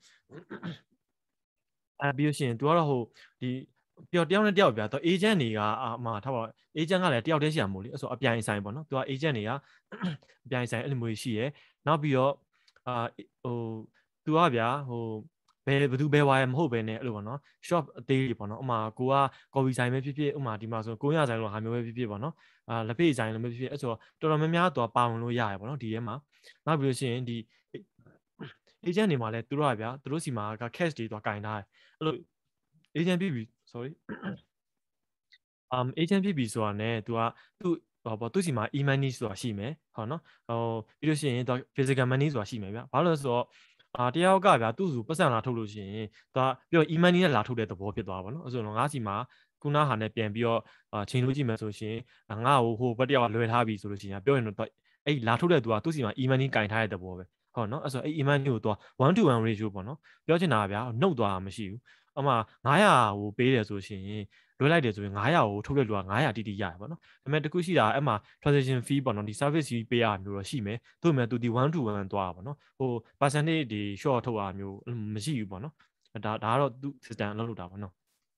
အဲပြီးလို့ရှိရင်သူကတော့ဟိုဒီပျော်တယောက်နဲ့တယောက်ပြတော့ agent တွေကအမှထားပါ agent ကလည်းတယောက်တည်းရှိရမို့လေအဲ့ဆိုအပြိုင်ဆိုင်ပေါ့နော်သူက agent တွေကအပြိုင်ဆိုင်အဲ့လိုမျိုးရှိရယ်နောက်ပြီးတော့အာဟိုသူကဗျာဟိုဘယ်ဘသူဘယ်ဝါရမဟုတ်ပဲနဲ့အဲ့လိုပေါ့နော် shop အသေးတွေပေါ့နော်ဥမာကိုက coffee ဆိုင်ပဲဖြစ်ဖြစ်ဥမာဒီမှာဆိုကိုရဆိုင်လိုဟာမျိုးပဲဖြစ်ဖြစ်ပေါ့နော်အာလက်ဖေးဆိုင်လိုမျိုးဖြစ်ဖြစ်အဲ့ဆိုတော်တော်များများတော့ပါဝင်လို့ရရပေါ့နော်ဒီထဲမှာနောက်ပြီးလို့ရှိရင်ဒီ agent တွေမှာလည်းသူတို့ကဗျာသူတို့စီမှာက cash တွေတော့ကင်ထားတယ်အဲ့လို agent ဖြစ်ပြီ sorry um agent ဖြစ်ပြီဆိုတာနဲ့သူကသူ့ဟောပေါ့သူစီမှာ e money ဆိုတာရှိမယ်ဟောနော်ဟိုပြီးလို့ရှိရင်သူ physical money ဆိုတာရှိမယ်ဗျဘာလို့လဲဆိုတော့အာတယောက်ကဗျာသူ့စုပတ်စံလာထုတ်လို့ရှိရင်သူကပြော e money နဲ့လာထုတ်တဲ့သဘောဖြစ်သွားပါဘောနော်အဲ့ဆိုတော့ငါးစီမှာခုနဟာနဲ့ပြန်ပြီးတော့အာချိန်လို့ကြည့်မယ်ဆိုရှင်ငါ့ကိုဟိုဘက်တယောက်ကလွယ်ထားပြီဆိုလို့ရှိရင်ပြောရင်တော့အဲ့လာထုတ်တဲ့သူကသူ့စီမှာ e money ကင်ထားတဲ့သဘောပဲဟုတ်နော်အဲ့ဆိုအဲ့ e money ကိုသူက one to one ratio ပေါ့နော်ပြောချင်တာဗျာနှုတ်သွားတာမရှိဘူးအမှnine hundredကိုပေးတယ်ဆိုရှင်လွှဲလိုက်တယ်ဆိုရင်nine hundredကိုထုတ်တဲ့လူကnine hundredတိတိရတယ်ပေါ့နော်ဒါပေမဲ့တခုရှိတာအဲ့မှာ transaction fee ပေါ့နော်ဒီ service fee ပေးရမျိုးတော့ရှိမယ်သို့မဲ့သူဒီone to oneသွားတာပေါ့နော်ဟို percentage ဒီ short ထုတ်ရမျိုးမရှိဘူးပေါ့နော်ဒါဒါကတော့သူ system လောက်လုပ်တာပေါ့နော်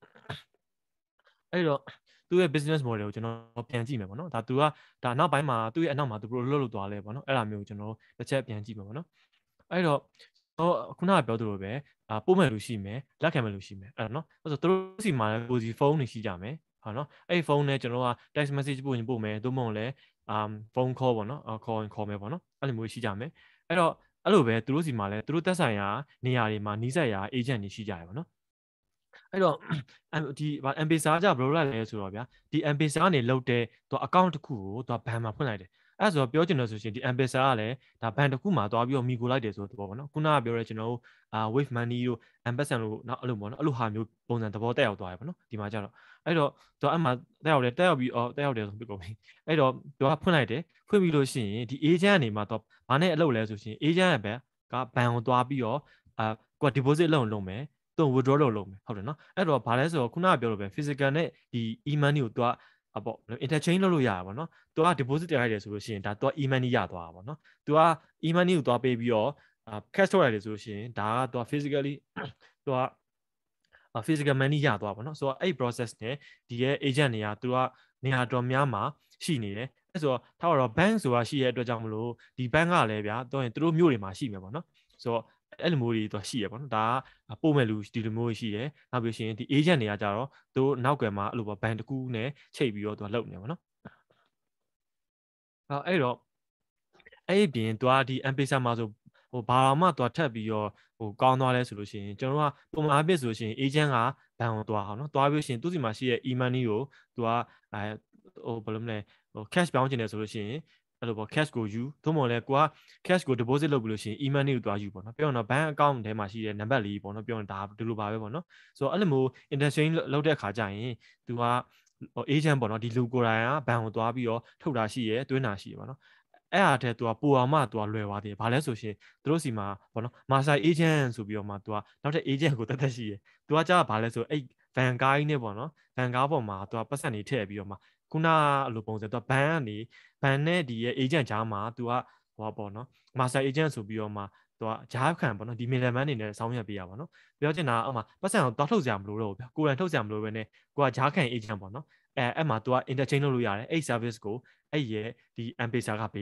အဲ့တော့သူ့ရဲ့ business model ကိုကျွန်တော်ပြန်ကြည့်မယ်ပေါ့နော်ဒါသူကဒါနောက်ပိုင်းမှာသူ့ရဲ့အနောက်မှာသူဘယ်လိုလုပ်လို့သွားလဲပေါ့နော်အဲ့ဒါမျိုးကိုကျွန်တော်တစ်ချက်ပြန်ကြည့်မယ်ပေါ့နော်အဲ့တော့တော့ခုနကပြောသလိုပဲအာပို့မဲ့လူရှိမယ်လက်ခံမဲ့လူရှိမယ်အဲ့တော့နော်အဲ့ဆိုသူတို့စီမှာလည်းကိုစီဖုန်းတွေရှိကြမယ်ဟုတ်နော်အဲ့ဖုန်းနဲ့ကျွန်တော်က text message ပို့ရင်ပို့မယ်သို့မဟုတ်လည်းအာဖုန်း call ပေါ့နော်ခေါ်ရင်ခေါ်မယ်ပေါ့နော်အဲ့လိုမျိုးရှိကြမယ်အဲ့တော့အဲ့လိုပဲသူတို့စီမှာလည်းသူတို့သက်ဆိုင်ရာနေရာတွေမှာနီးစပ်ရာ agent တွေရှိကြရပါတော့အဲ့တော့ဒီ M-Pesa ကဘယ်လိုလဲဆိုတော့ဗျာဒီ M-Pesa ကနေလုတ်တဲ့သူ account တစ်ခုကိုသူဘဏ်မှာဖွင့်လိုက်တယ်အဲ့ဆိုတော့ပြောချင်တယ်ဆိုရှင်ဒီ M-Pesa ကလည်းဒါဘဏ်တစ်ခုမှာတွားပြီးတော့မိကိုလိုက်တယ်ဆိုတော့ပေါ့နော်ခုနကပြောရဲကျွန်တော်တို့အာ wave money တို့ M-Pesa လို့နောက်အဲ့လိုပေါ့နော်အဲ့လိုဟာမျိုးပုံစံသဘောတက်ရောက်သွားရပါတော့ဒီမှာကျတော့အဲ့တော့သူအဲ့မှာတက်ရောက်တယ်တက်ရောက်ပြီးအော်တက်ရောက်တယ်ဆိုပြီးကုန်ပြီအဲ့တော့သူကဖွင့်လိုက်တယ်ဖွင့်ပြီးလို့ရှိရင်ဒီ agent ကနေမှတော့ဘာနဲ့အလုပ်လဲဆိုရှင် agent ရဲ့ဘက်ကဘဏ်ကိုတွားပြီးတော့အာကိုက deposit လုပ်လုပ်မယ်သူ withdraw လုပ်လုပ်မယ်ဟုတ်တယ်နော်အဲ့တော့ဘာလဲဆိုတော့ခုနကပြောလို့ပဲ physical နဲ့ဒီ e money ကိုသူကအပေါ့ interchange လုပ်လို့ရတာပေါ့နော်သူက deposit တင်လိုက်တယ်ဆိုလို့ရှိရင်ဒါသူက e money ရသွားတာပေါ့နော်သူက e money ကိုသွားပေးပြီးတော့ cash ထုတ်လိုက်တယ်ဆိုလို့ရှိရင်ဒါကသူက physically သူက physical money ရသွားပါတော့ဆိုတော့အဲ့ process နဲ့ဒီရဲ့ agent တွေကသူကနေရာတော်များမှာရှိနေတယ်အဲ့ဆိုတော့ထားတော့ bank ဆိုတာရှိရဲ့အတွက်ကြောင့်မလို့ဒီ bank ကလည်းဗျာတော့ရင်သူတို့မျိုးတွေမှာရှိမယ်ပေါ့နော်ဆိုတော့အဲ့လိုမျိုးတွေတော့ရှိရပေါ့နော်ဒါကပို့မဲ့လူဒီလိုမျိုးရှိရနောက်ပြီးရှင်ဒီ agent တွေကကြတော့သူတို့နောက်ကွယ်မှာအဲ့လိုပေါ့ bank တကူနဲ့ချိန်ပြီးတော့သူကလုပ်နေပါနော်အဲ့တော့အဲ့ဒီပြင်သူကဒီ M-Pesa မှာဆိုဟိုဘာမှသူကထပ်ပြီးတော့ဟိုကောင်းသွားလဲဆိုလို့ရှိရင်ကျွန်တော်ကပုံမှန်အဖြစ်ဆိုလို့ရှိရင် agent ကဘဏ်ကိုသွားအောင်နော်သွားပြီးရှင်သူ့စီမှာရှိတဲ့ e money ကိုသူကအဲဟိုဘယ်လိုမလဲဟို cash ပြောင်းချင်တယ်ဆိုလို့ရှိရင်အဲ့လိုပေါ့ cash ကိုယူသို့မဟုတ်လဲကိုက cash ကို deposit လုပ်ပြီးလို့ရှိရင် e money ကိုသွားယူပေါ့နော်ပြောရင်တော့ bank account ထဲမှာရှိတဲ့နံပါတ်လေးပေါ့နော်ပြောရင်ဒါဒီလိုပါပဲပေါ့နော်ဆိုတော့အဲ့လိုမျိုး interchange လုပ်တဲ့အခါကျရင်သူက agent ပေါ့နော်ဒီလူကိုယ်တိုင်ကဘဏ်ကိုသွားပြီးတော့ထုတ်တာရှိရဲတွင်းတာရှိရပေါ့နော်အဲ့အားတဲ့သူကပူအောင်မှသူကလွယ်သွားတယ်ဘာလဲဆိုရှင်သူတို့စီမှာပေါ့နော် master agent ဆိုပြီးတော့မှသူကနောက်ထပ် agent ကိုတက်တက်ရှိရသူကကြားဘာလဲဆိုအဲ့ van ကားကြီးနဲ့ပေါ့နော် van ကားပေါ်မှာသူကပတ်စံနေထည့်ပြီးတော့မှခုနအလိုပုံစံသူက van ကနေ van နဲ့ဒီရဲ့ agent ကြားမှာသူကဟောပေါ့နော် master agent ဆိုပြီးတော့မှသူကဂျားခံပေါ့နော်ဒီ middleman နေနဲ့စောင်းရပေးရပါတော့ပြောချင်တာအမှပတ်စံကိုတောက်ထုတ်စရာမလိုတော့ဘူးဗျကိုယ်တိုင်ထုတ်စရာမလိုဘဲနဲ့ကိုကဂျားခံ agent ပေါ့နော်အဲအဲ့မှာသူက interchange လုပ်လို့ရတယ်အဲ့ service ကိုအဲ့ရဲ့ဒီ M-Pesa ကပေးတယ်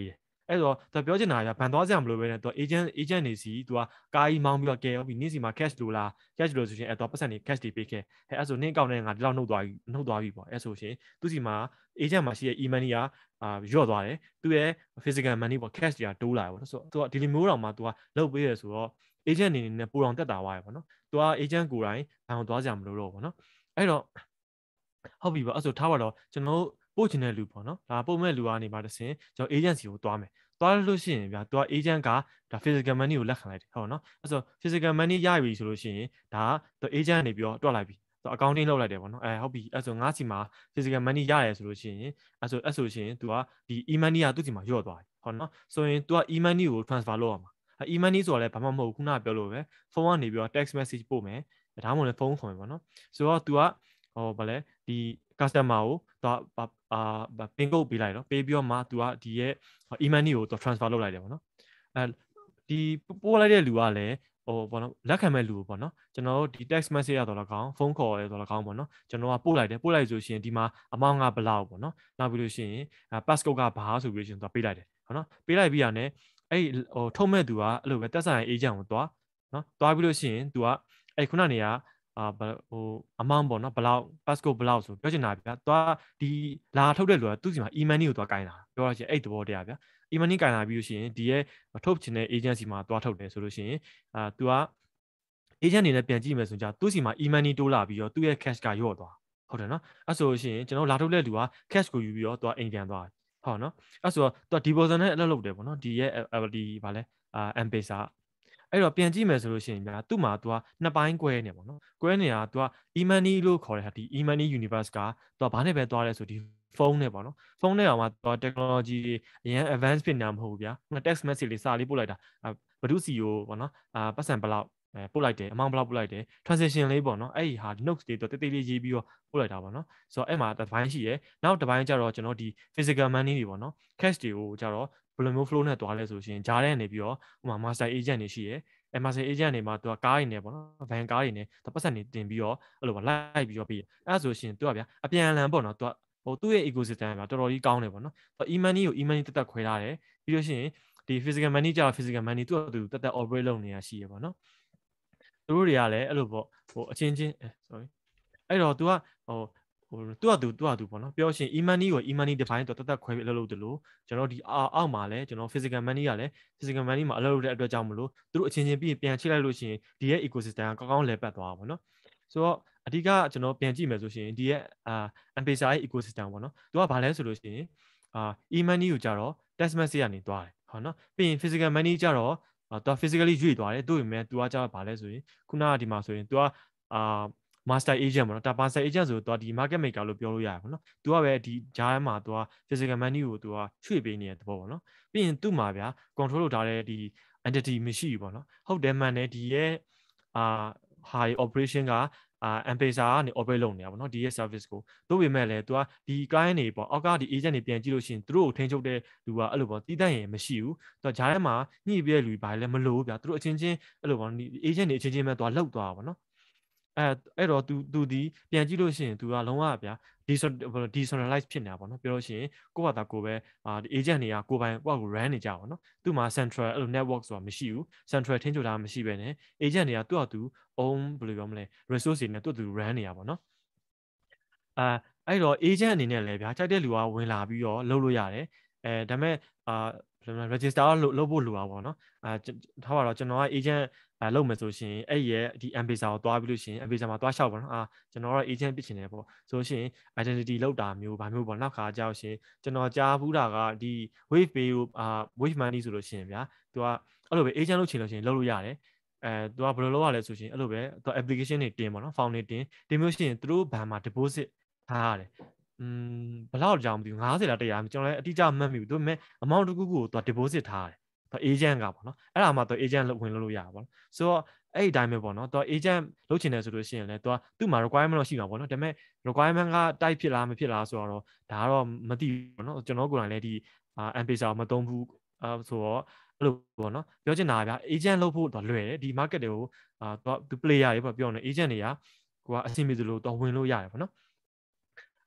အဲ့တော့သူပြောချင်တာကဘန်သွားစရာမလိုပဲနဲ့သူ agent agent နေစီသူကကားကြီးမောင်းပြီးတော့ကဲဟုတ်ပြီနေ့စီမှာ cash လိုလား cash လိုဆိုရှင်အဲ့တော့ပတ်စံနေ cash တွေပေးခဲ့အဲ့အဲ့ဆိုနေ့ကောက်နေငါဒီလောက်နှုတ်သွားပြီနှုတ်သွားပြီပေါ့အဲ့ဆိုရှင်သူစီမှာ agent မှာရှိတဲ့ e-money ကအာရော့သွားတယ်သူရဲ့ physical money ပေါ့ cash တွေကတိုးလာတယ်ပေါ့နော်ဆိုတော့သူကဒီလိုမျိုးတော့မှသူကလုပ်ပေးရဆိုတော့ agent အနေနဲ့ပူအောင်တက်တာသွားရပေါ့နော်သူက agent ကိုယ်တိုင်ဘန်ကိုသွားစရာမလိုတော့ပေါ့နော်အဲ့တော့ဟုတ်ပြီပေါ့အဲ့ဆိုထားပါတော့ကျွန်တော်ပို့ချင်တဲ့လူပေါ့နော်ဒါပို့မဲ့လူကနေပါတစင်ကျွန်တော် agency ကိုသွားမယ်သွားလို့ရှိရင်ဗျာသူက agent ကဒါ physical money ကိုလက်ခံလိုက်တယ်ဟုတ်နော်အဲ့ဆို physical money ရပြီဆိုလို့ရှိရင်ဒါသူ agent နေပြီးတော့တွက်လိုက်ပြီသူ accounting လုပ်လိုက်တယ်ပေါ့နော်အဲဟုတ်ပြီအဲ့ဆိုငါးစီမှာ physical money ရတယ်ဆိုလို့ရှိရင်အဲ့ဆိုအဲ့ဆိုရှင်သူကဒီ e-money ကသူ့စီမှာရော့သွားပြီဟုတ်နော်ဆိုရင်သူက e-money ကို transfer လုပ်ရမှာ e-money ဆိုတာလည်းဘာမှမဟုတ်ခုနကပြောလို့ပဲဖုန်းကနေပြီးတော့ text message ပို့မယ်ဒါမှမဟုတ်လည်းဖုန်းခေါ်မယ်ပေါ့နော်ဆိုတော့ तू ကဟိုဗာလဲဒီ customer ကို तू အာပင်ကုတ်ပေးလိုက်တော့ပေးပြီးတော့မှ तू ကဒီရဲ့ e-money ကို तू transfer လုပ်လိုက်တယ်ပေါ့နော်အဲဒီပို့လိုက်တဲ့လူကလည်းဟိုပေါ့နော်လက်ခံမဲ့လူပေါ့နော်ကျွန်တော်တို့ဒီ text message ရတော့လည်းကောင်းဖုန်းခေါ်ရတော့လည်းကောင်းပေါ့နော်ကျွန်တော်ကပို့လိုက်တယ်ပို့လိုက်ဆိုရှင်ဒီမှာ amount ကဘယ်လောက်ပေါ့နော်နောက်ပြီးလို့ရှိရင် passcode ကဘာဆိုပြီးလို့ရှိရင် तू ပေးလိုက်တယ်ဟုတ်နော်ပေးလိုက်ပြီးရတယ်အဲ့ဟိုထုတ်မဲ့သူကအဲ့လိုပဲတက်ဆိုင် agent ကိုသွားနော်သွားပြီးလို့ရှိရင် तू ကအဲ့ခုနနေကအာဟို amount ပေါ့နော်ဘယ်လောက် passcode ဘယ်လောက်ဆိုပြောချင်တာဗျာသွားဒီလာထုတ်တဲ့လူကသူ့စီမှာ e-money ကိုသွားကင်တာပြောရချင်းအဲ့သဘောတရားဗျာ e-money ကင်လာပြီးလို့ရှိရင်ဒီရဲ့ထုတ်ချင်တဲ့ agency မှာသွားထုတ်တယ်ဆိုလို့ရှိရင်အာ तू က agent အနေနဲ့ပြန်ကြည့်မယ်ဆိုကြသူ့စီမှာ e-money တိုးလာပြီးတော့သူ့ရဲ့ cash ကရော့သွားဟုတ်တယ်နော်အဲ့ဆိုလို့ရှိရင်ကျွန်တော်လာထုတ်တဲ့လူက cash ကိုယူပြီးတော့ तू အိမ်ပြန်သွားဟုတ်နော်အဲ့ဆိုတော့ तू deposit နဲ့အလုပ်လုပ်တယ်ပေါ့နော်ဒီရဲ့ဒီဗာလဲအာ M-Pesa အဲ့တော့ပြန်ကြည့်မယ်ဆိုလို့ရှိရင်ဗျာသူ့မှာ तू ကနှစ်ပိုင်း꿰နေပေါ့နော်꿰နေတာ तू က e-money လို့ခေါ်တဲ့ဟာဒီ e-money universe က तू ကဘာနဲ့ပဲသွားလဲဆိုဒီဖုန်းနဲ့ပေါ့နော်ဖုန်းနဲ့တော့မှ तू technology အရင် advance ဖြစ်နေတာမဟုတ်ဘူးဗျာ text message လေးစာလေးပို့လိုက်တာဘဒုစီကိုပေါ့နော်အာပတ်စံဘလောက်အဲပို့လိုက်တယ်အမောင်ဘလောက်ပို့လိုက်တယ် transition လေးပေါ့နော်အဲ့ဒီဟာ notes တွေတော့တိတ်တိတ်လေးရေးပြီးတော့ပို့လိုက်တာပေါ့နော်ဆိုတော့အဲ့မှာတစ်ပိုင်းရှိရယ်နောက်တစ်ပိုင်းကျတော့ကျွန်တော်ဒီ physical money တွေပေါ့နော် cash တွေကိုကျတော့ဘယ်လိုမျိုး flow နဲ့တွားလဲဆိုရှင်ဂျားထဲနေပြီးတော့ဟိုမှာ master agent တွေရှိရယ်အဲ master agent တွေမှာသူကကားတွေနဲ့ပေါ့နော် van ကားတွေနဲ့သူပတ်စံနေတင်ပြီးတော့အဲ့လိုပါလိုက်ပြီးတော့ပြီးအဲ့ဆိုရှင်သူကဗျာအပြန်အလှန်ပေါ့နော်သူကဟိုသူ့ရဲ့ ecosystem ကတော်တော်ကြီးကောင်းတယ်ပေါ့နော် e-money ကို e-money တက်တက်ခွဲထားတယ်ပြီးလို့ရှိရင်ဒီ physical money ကျတော့ physical money သူ့အတူတက်တက် operate လုပ်နေတာရှိရပေါ့နော်သူတို့တွေကလည်းအဲ့လိုပေါ့ဟိုအချင်းချင်း sorry အဲ့တော့ तू ကဟိုဟိုသူ့အတူသူ့အတူပေါ့နော်ပြောရှင် e-money ကို e-money define တော့တက်တက်ခွဲပြီးအလုပ်လုပ်တယ်လို့ကျွန်တော်ဒီအောက်မှာလည်းကျွန်တော် physical money ကလည်း physical money မှာအလုပ်လုပ်တဲ့အတွက်ကြောင့်မလို့သူတို့အချင်းချင်းပြီးပြန်ချိလိုက်လို့ရှိရင်ဒီရဲ့ ecosystem ကကောင်းကောင်းလည်ပတ်သွားတာပေါ့နော်ဆိုတော့အဓိကကျွန်တော်ပြန်ကြည့်မယ်ဆိုရှင်ဒီရဲ့အာ M-Pesa ရဲ့ ecosystem ပေါ့နော်သူကဘာလဲဆိုလို့ရှိရင်အာ e-money ကိုကြတော့ text message ကနေသွားတယ်ဟုတ်နော်ပြီးရင် physical money ကြတော့သူက physically ရွေ့သွားတယ်တို့ပေမဲ့ तू ကကြတော့ဘာလဲဆိုရင်ခုနကဒီမှာဆိုရင် तू ကအာ master agent ပေါ့နော်ဒါ master agent ဆိုတော့ तू ဒီ market maker လို့ပြောလို့ရတယ်ပေါ့နော် तू ကပဲဒီဂျားမှာ तू က physical money ကို तू ကရွှေ့ပေးနေတဲ့သဘောပေါ့နော်ပြီးရင်သူ့မှာဗျာ control လုပ်ထားတဲ့ဒီ entity မရှိဘူးပေါ့နော်ဟုတ်တယ်မှန်တယ်ဒီရဲ့အာ high operation ကအာ M-Pesa ကနေ operate လုပ်နေတာပေါ့နော်ဒီရဲ့ service ကိုတို့ပေမဲ့လည်း तू ကဒီ client တွေပေါ့အောက်ကဒီ agent တွေပြန်ကြည့်လို့ရှိရင်သူတို့ကိုထိန်းချုပ်တဲ့လူကအဲ့လိုပေါ့တီးတန့်ရင်မရှိဘူး तू ဂျားထဲမှာညှိပြတဲ့လူဘာလဲမလို့ဗျာသူတို့အချင်းချင်းအဲ့လိုပေါ့ဒီ agent တွေအချင်းချင်းပဲ तू ကလှုပ်သွားတာပေါ့နော်အဲအဲ့တော့ तू तू ဒီပြန်ကြည့်လို့ရှိရင် तू ကလုံးဝဗျာ decentralize ဖြစ်နေတာပေါ့နော်ပြောလို့ရှိရင်ကိုယ့်ဘာသာကိုယ်ပဲအာဒီ agent တွေကကိုယ်ပိုင်ကိုယ့်ကို run နေကြပါတော့နော်သူ့မှာ central အဲ့လို network ဆိုတာမရှိဘူး central ထိန်းချုပ်တာမရှိပဲနဲ့ agent တွေကသူ့အတူ own ဘယ်လိုပြောမလဲ resource တွေနဲ့သူ့အတူ run နေရပါတော့အဲအဲ့တော့ agent အနေနဲ့လည်းဗျာကြိုက်တဲ့လူကဝင်လာပြီးတော့လုပ်လို့ရတယ်အဲဒါပေမဲ့အာ register လုပ်လုပ်ဖို့လိုတာပေါ့နော်အဲထားပါတော့ကျွန်တော်က agent အဲလုပ်မယ်ဆိုရှင်အဲ့ရဲ့ဒီ M-Pesa ကိုတွားပြီးလို့ရှင် M-Pesa မှာတွားလျှောက်ပါနော်အာကျွန်တော်က agent ဖြစ်ချင်တယ်ပေါ့ဆိုရှင် identity လောက်တာမျိုးဗာမျိုးပေါ့နောက်ခါကြောက်ရှင်ကျွန်တော်ကြားဘူးတာကဒီ wave pay ကိုအာ wave money ဆိုလို့ရှင်ဗျာသူကအဲ့လိုပဲ agent လုပ်ချင်လို့ရှင်လုပ်လို့ရတယ်အဲသူကဘယ်လိုလုပ်ရလဲဆိုရှင်အဲ့လိုပဲသူ application တွေတင်ပေါ့နော် form တွေတင်တင်မျိုးရှင်သူတို့ဘဏ်မှာ deposit ထားရတယ်อืมဘယ်လောက်ကြောင်မသိဘူး၅၀လားတရားကျွန်တော်လည်းအတိအကျမှတ်မိဘူးဒါပေမဲ့ amount တစ်ခုခုကိုသူ deposit ထားရတယ်သူ agent ကပေါ့နော်အဲ့ဒါမှသူ agent ဝင်လို့လို့ရပါပေါ့နော်ဆိုတော့အဲ့ဒီတိုင်းပဲပေါ့နော်သူ agent လုပ်ချင်တယ်ဆိုလို့ရှိရင်လည်းသူကသူ့မှာ requirement တော့ရှိမှာပေါ့နော်ဒါပေမဲ့ requirement ကတိုက်ဖြစ်လားမဖြစ်လားဆိုတော့ဒါကတော့မသိဘူးပေါ့နော်ကျွန်တော်ကိုယ်တိုင်လည်းဒီ M-Pesa ကိုမသုံးဘူးအဲဆိုတော့အဲ့လိုပေါ့နော်ပြောချင်တာကဗျာ agent လုပ်ဖို့တော့လွယ်တယ်ဒီ market တွေကိုအာသူ player တွေပေါ့ပြောနေ agent တွေကကိုကအဆင်ပြေသလိုတော့ဝင်လို့ရတယ်ပေါ့နော်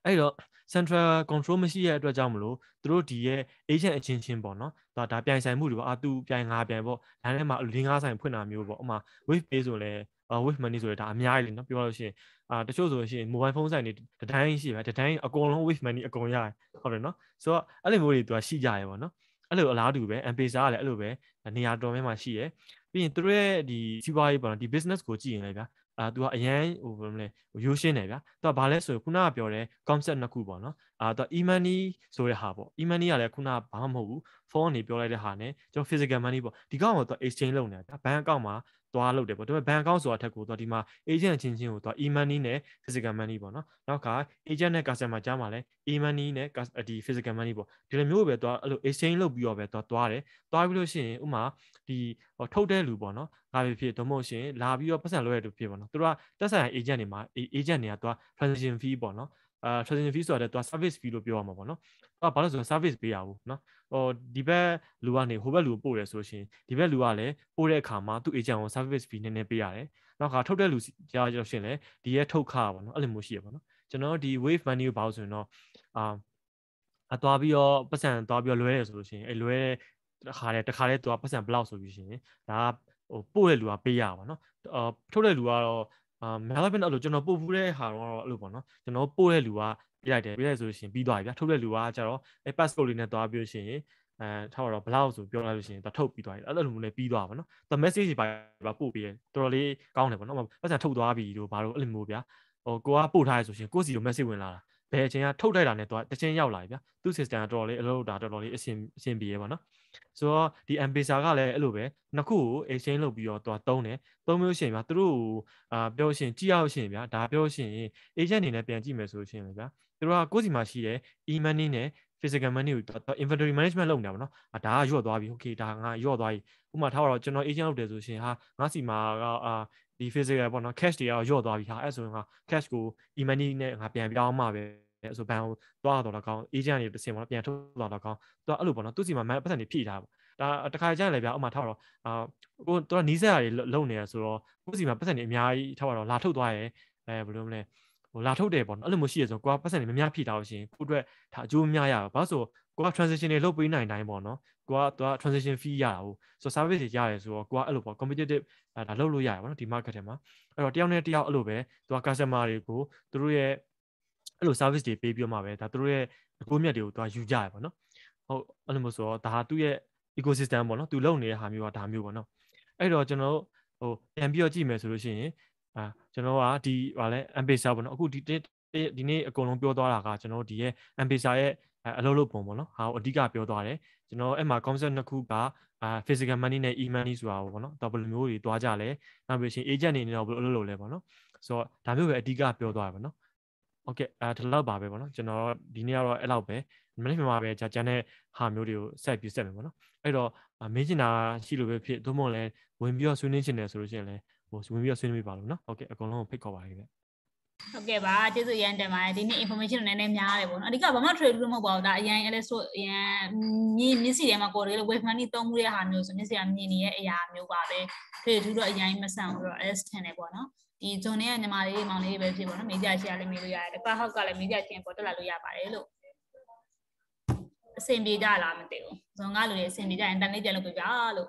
အဲ့တော့ central control မရှိတဲ့အတွက်ကြောင့်မလို့သူတို့ဒီရဲ့ agent အချင်းချင်းပေါ့နော်ဒါဒါပြိုင်ဆိုင်မှုတွေပေါ့အာသူပြိုင်ငါပြိုင်ပေါ့ဒါနဲ့မှ၄၅ဆိုင်ဖွင့်တာမျိုးပေါ့ဥမာ wave pay ဆိုလဲ wave money ဆိုလဲဒါအများကြီးလေနော်ပြောလို့ရှိရင်အာတချို့ဆိုလို့ရှိရင် mobile phone ဆိုင်တွေတတိုင်းရှိပဲတတိုင်းအကုန်လုံး wave money အကုန်ရတယ်ဟုတ်တယ်နော်ဆိုတော့အဲ့လိုမျိုးတွေသူကရှိကြရပေါ့နော်အဲ့လိုအလားတူပဲ M-Pesa ကလည်းအဲ့လိုပဲနေရာတော်များများရှိရယ်ပြီးရင်သူတို့ရဲ့ဒီစီးပွားရေးပေါ့နော်ဒီ business ကိုကြည့်ရင်လည်းဗျာအာသူကအရန်ဟိုဘယ်လိုလဲရိုးရှင်းတယ်ဗျာသူကဘာလဲဆိုခုနကပြောတဲ့ concept နှစ်ခုပေါ့နော်အာသူ e-money ဆိုတဲ့ဟာပေါ့ e-money ကလည်းခုနကဘာမှမဟုတ်ဘူး phone နေပြောလိုက်တဲ့ဟာနဲ့ကျွန်တော် physical money ပေါ့ဒီကောင်ကသူ exchange လုပ်နေတာဗျာ bank account မှာသွားလုပ်တယ်ပေါ့ဒါပေမဲ့ bank account ဆိုတာထက်ကိုသူဒီမှာ agent ချင်းချင်းကိုသူ e-money နဲ့ physical money ပေါ့နော်နောက်က agent နဲ့ customer ကြားမှာလဲ e-money နဲ့ဒီ physical money ပေါ့ဒီလိုမျိုးပဲသူအဲ့လို exchange လုပ်ပြီးတော့ပဲသူသွားတယ်သွားပြီးလို့ရှိရင်ဥမာဒီထုတ်တဲ့လူပေါ့နော်ငါပဲဖြစ်တော့မဟုတ်ရှင်လာပြီးတော့ပတ်စံလွှဲရတူဖြစ်ပေါ့နော်သူတို့ကတက်ဆိုင် agent တွေမှာ agent တွေကသူက transaction fee ပေါ့နော်အာ transaction fee ဆိုတော့သူက service fee လို့ပြောရမှာပေါ့နော်သူကဘာလို့ဆိုတော့ service ပေးရဘူးနော်ဟိုဒီဘက်လူကနေဟိုဘက်လူကိုပို့တယ်ဆိုရှင်ဒီဘက်လူကလည်းပို့တဲ့အခါမှာသူ့ agent ကို service fee နည်းနည်းပေးရတယ်နောက်ခါထုတ်တဲ့လူကြားရရှင်လဲဒီရဲ့ထုတ်ခါပေါ့နော်အဲ့လိုမျိုးရှိရပေါ့နော်ကျွန်တော်ဒီ wave money ကိုဘာလို့ဆိုရင်တော့အာအသွားပြီးတော့ပတ်စံသွားပြီးတော့လွှဲရဆိုလို့ရှိရင်အဲလွှဲတဲ့ခါတဲ့တစ်ခါတည်းသူကပတ်စံဘလောက်ဆိုပြီးရှင်ဒါကဟိုပို့တဲ့လူကပေးရပါတော့အာထုတ်တဲ့လူကတော့အာများလည်းပဲအဲ့လိုကျွန်တော်ပို့ဘူးတဲ့ဟာတော့အဲ့လိုပေါ့နော်ကျွန်တော်ပို့တဲ့လူကပြလိုက်တယ်ပြလိုက်ဆိုလို့ရှိရင်ပြီးသွားပြီဗျာထုတ်တဲ့လူကကျတော့အဲ passport လေးနဲ့သွားပြီးလို့ရှိရင်အဲထားတော့ဘလောက်ဆိုပြောလိုက်လို့ရှိရင်သူထုတ်ပြီးသွားပြီအဲ့လိုမျိုးလည်းပြီးသွားပါနော်သူ message တွေပါပို့ပြီးတော်တော်လေးကောင်းတယ်ပေါ့နော်ပတ်စံထုတ်သွားပြီတို့ဘာလို့အဲ့လိုမျိုးဗျာဟိုကိုကပို့ထားရဆိုရှင်ကိုစီကို message ဝင်လာတာဘယ်အချိန်ကထုတ်လိုက်တာနဲ့တော့တချင်းရောက်လာပြီဗျာသူ့ system ကတော်တော်လေးအလုပ်တာတော်တော်လေးအဆင်အဆင်ပြေရပါတော့ဆိုတော့ဒီ M-Pesa ကလည်းအဲ့လိုပဲနှစ်ခုကို exchange လုပ်ပြီးတော့သူကသုံးတယ်သုံးမျိုးရှင်ဗျာသူတို့အာပြောရှင်ကြည့်ရအောင်ရှင်ဗျာဒါပြောရှင် agent အနေနဲ့ပြန်ကြည့်မယ်ဆိုရှင်ဗျာသူတို့ကကိုယ့်စီမှာရှိတဲ့ e-money နဲ့ physical money ကို inventory management လုပ်နေတာပေါ့နော်အာဒါကရော့သွားပြီ okay ဒါငါရော့သွားပြီဥပမာထားတော့ကျွန်တော် agent လုပ်တယ်ဆိုရှင်ဟာငါစီမှာကအာဒီ physical ပေါ့နော် cash တွေကရော့သွားပြီဟာအဲ့ဆိုရင်ငါ cash ကို e-money နဲ့ငါပြန်ပြောင်းမှပဲဆိုဘန်ကိုသွားတော့တော့ကောင်း agent တွေတစ်စင်ပေါ့နော်ပြန်ထုတ်တော့တော့ကောင်းသူကအဲ့လိုပေါ့နော်သူစီမှာပတ်စံတွေဖြည့်ထားပါဒါတခါကျရင်လည်းဗျာဥမာထားတော့အာကိုသူကနီးစက်ရတွေလုံနေရဆိုတော့ကိုစီမှာပတ်စံတွေအများကြီးထားတော့လာထုတ်သွားရဲအဲဘယ်လိုမလဲဟိုလာထုတ်တယ်ပေါ့နော်အဲ့လိုမျိုးရှိရဆိုကိုကပတ်စံတွေများများဖြည့်ထားလို့ရှိရင်ကိုအတွက်ဒါအကျိုးများရပါဘာလို့ဆိုကိုက transaction တွေလုပ်ပေးနိုင်တိုင်းပေါ့နော်ကိုကသူက transaction fee ရတာဟုတ်ဆို service တွေရတယ်ဆိုတော့ကိုကအဲ့လိုပေါ့ competitive ဒါလုပ်လို့ရတယ်ပေါ့နော်ဒီ market ထဲမှာအဲ့တော့တယောက်နဲ့တယောက်အဲ့လိုပဲသူက customer တွေကိုသူတို့ရဲ့အဲ့လို service တွေပေးပြီးတော့မှပဲဒါသူတို့ရဲ့အကျိုးမြတ်တွေကိုသူကယူကြရပေါ့နော်ဟုတ်အဲ့လိုမျိုးဆိုတော့ဒါသူ့ရဲ့ ecosystem ပေါ့နော်သူလုံနေတဲ့ဟာမျိုးကဒါမျိုးပေါ့နော်အဲ့တော့ကျွန်တော်ဟိုပြန်ပြီးတော့ကြည့်မယ်ဆိုလို့ရှိရင်အာကျွန်တော်ကဒီဟာလဲ M-Pesa ပေါ့နော်အခုဒီဒီနေ့အကုန်လုံးပြောသွားတာကကျွန်တော်ဒီရဲ့ M-Pesa ရဲ့အလုပ်လုပ်ပုံပေါ့နော်ဟာအဓိကပြောသွားတယ်ကျွန်တော်အဲ့မှာ concept နှစ်ခုကအာ physical money နဲ့ e-money ဆိုတာပေါ့နော်ဒါဘယ်လိုမျိုးတွေတွားကြလဲနောက်ပြီးရှင် agent နေနေတော့ဘယ်လိုအလုပ်လုပ်လဲပေါ့နော်ဆိုတော့ဒါမျိုးပဲအဓိကပြောသွားတယ်ပေါ့နော်โอเคအဲဒါလောက်ပါပဲပေါ့နော်ကျွန်တော်ဒီနေ့ကတော့အဲ့လောက်ပဲမနေ့မှပဲကြာကျန်တဲ့ဟာမျိုးတွေကိုဆက်ပြီးဆက်မယ်ပေါ့နော်အဲ့တော့မေးချင်တာရှိလို့ပဲဖြစ်သို့မဟုတ်လည်းဝင်ပြီးတော့ဆွေးနွေးချင်တယ်ဆိုလို့ရှိရင်လည်းဟိုဝင်ပြီးတော့ဆွေးနွေးပါလို့နော်โอเคအကုန်လုံးကိုဖိတ်ခေါ်ပါရစေဟုတ်ကဲ့ပါကျေးဇူးရမ်းတင်ပါတယ်ဒီနေ့ information နည်းနည်းများတယ်ပေါ့နော်အဓိကဘာမှ trade လို့မဟုတ်ပါဘူးဒါအရင်အဲ့လဲဆိုအရင်မြင်မျက်စိထဲမှာကိုယ်လေး wave money သုံးမှုတဲ့ဟာမျိုးဆိုမျက်စိကမြင်နေရဲ့အရာမျိုးပါပဲ trade ထူးတော့အရင်မဆန်ဘူးတော့ S ထင်တယ်ပေါ့နော်ဒီ zone နဲ့ညီမလေးမောင်လေးပဲဖြစ်ပေါ့နော်မေးကြရှိရလဲမေးလို့ရတယ်တပတ်ဟောက်ကလည်းမေးကြချင်းပေါ်တက်လာလို့ရပါတယ်လို့အဆင်ပြေကြလားမသိဘူး zone ကလူတွေအဆင်ပြေကြရင်တန်လေးပြန်လုပ်ပြပါလို့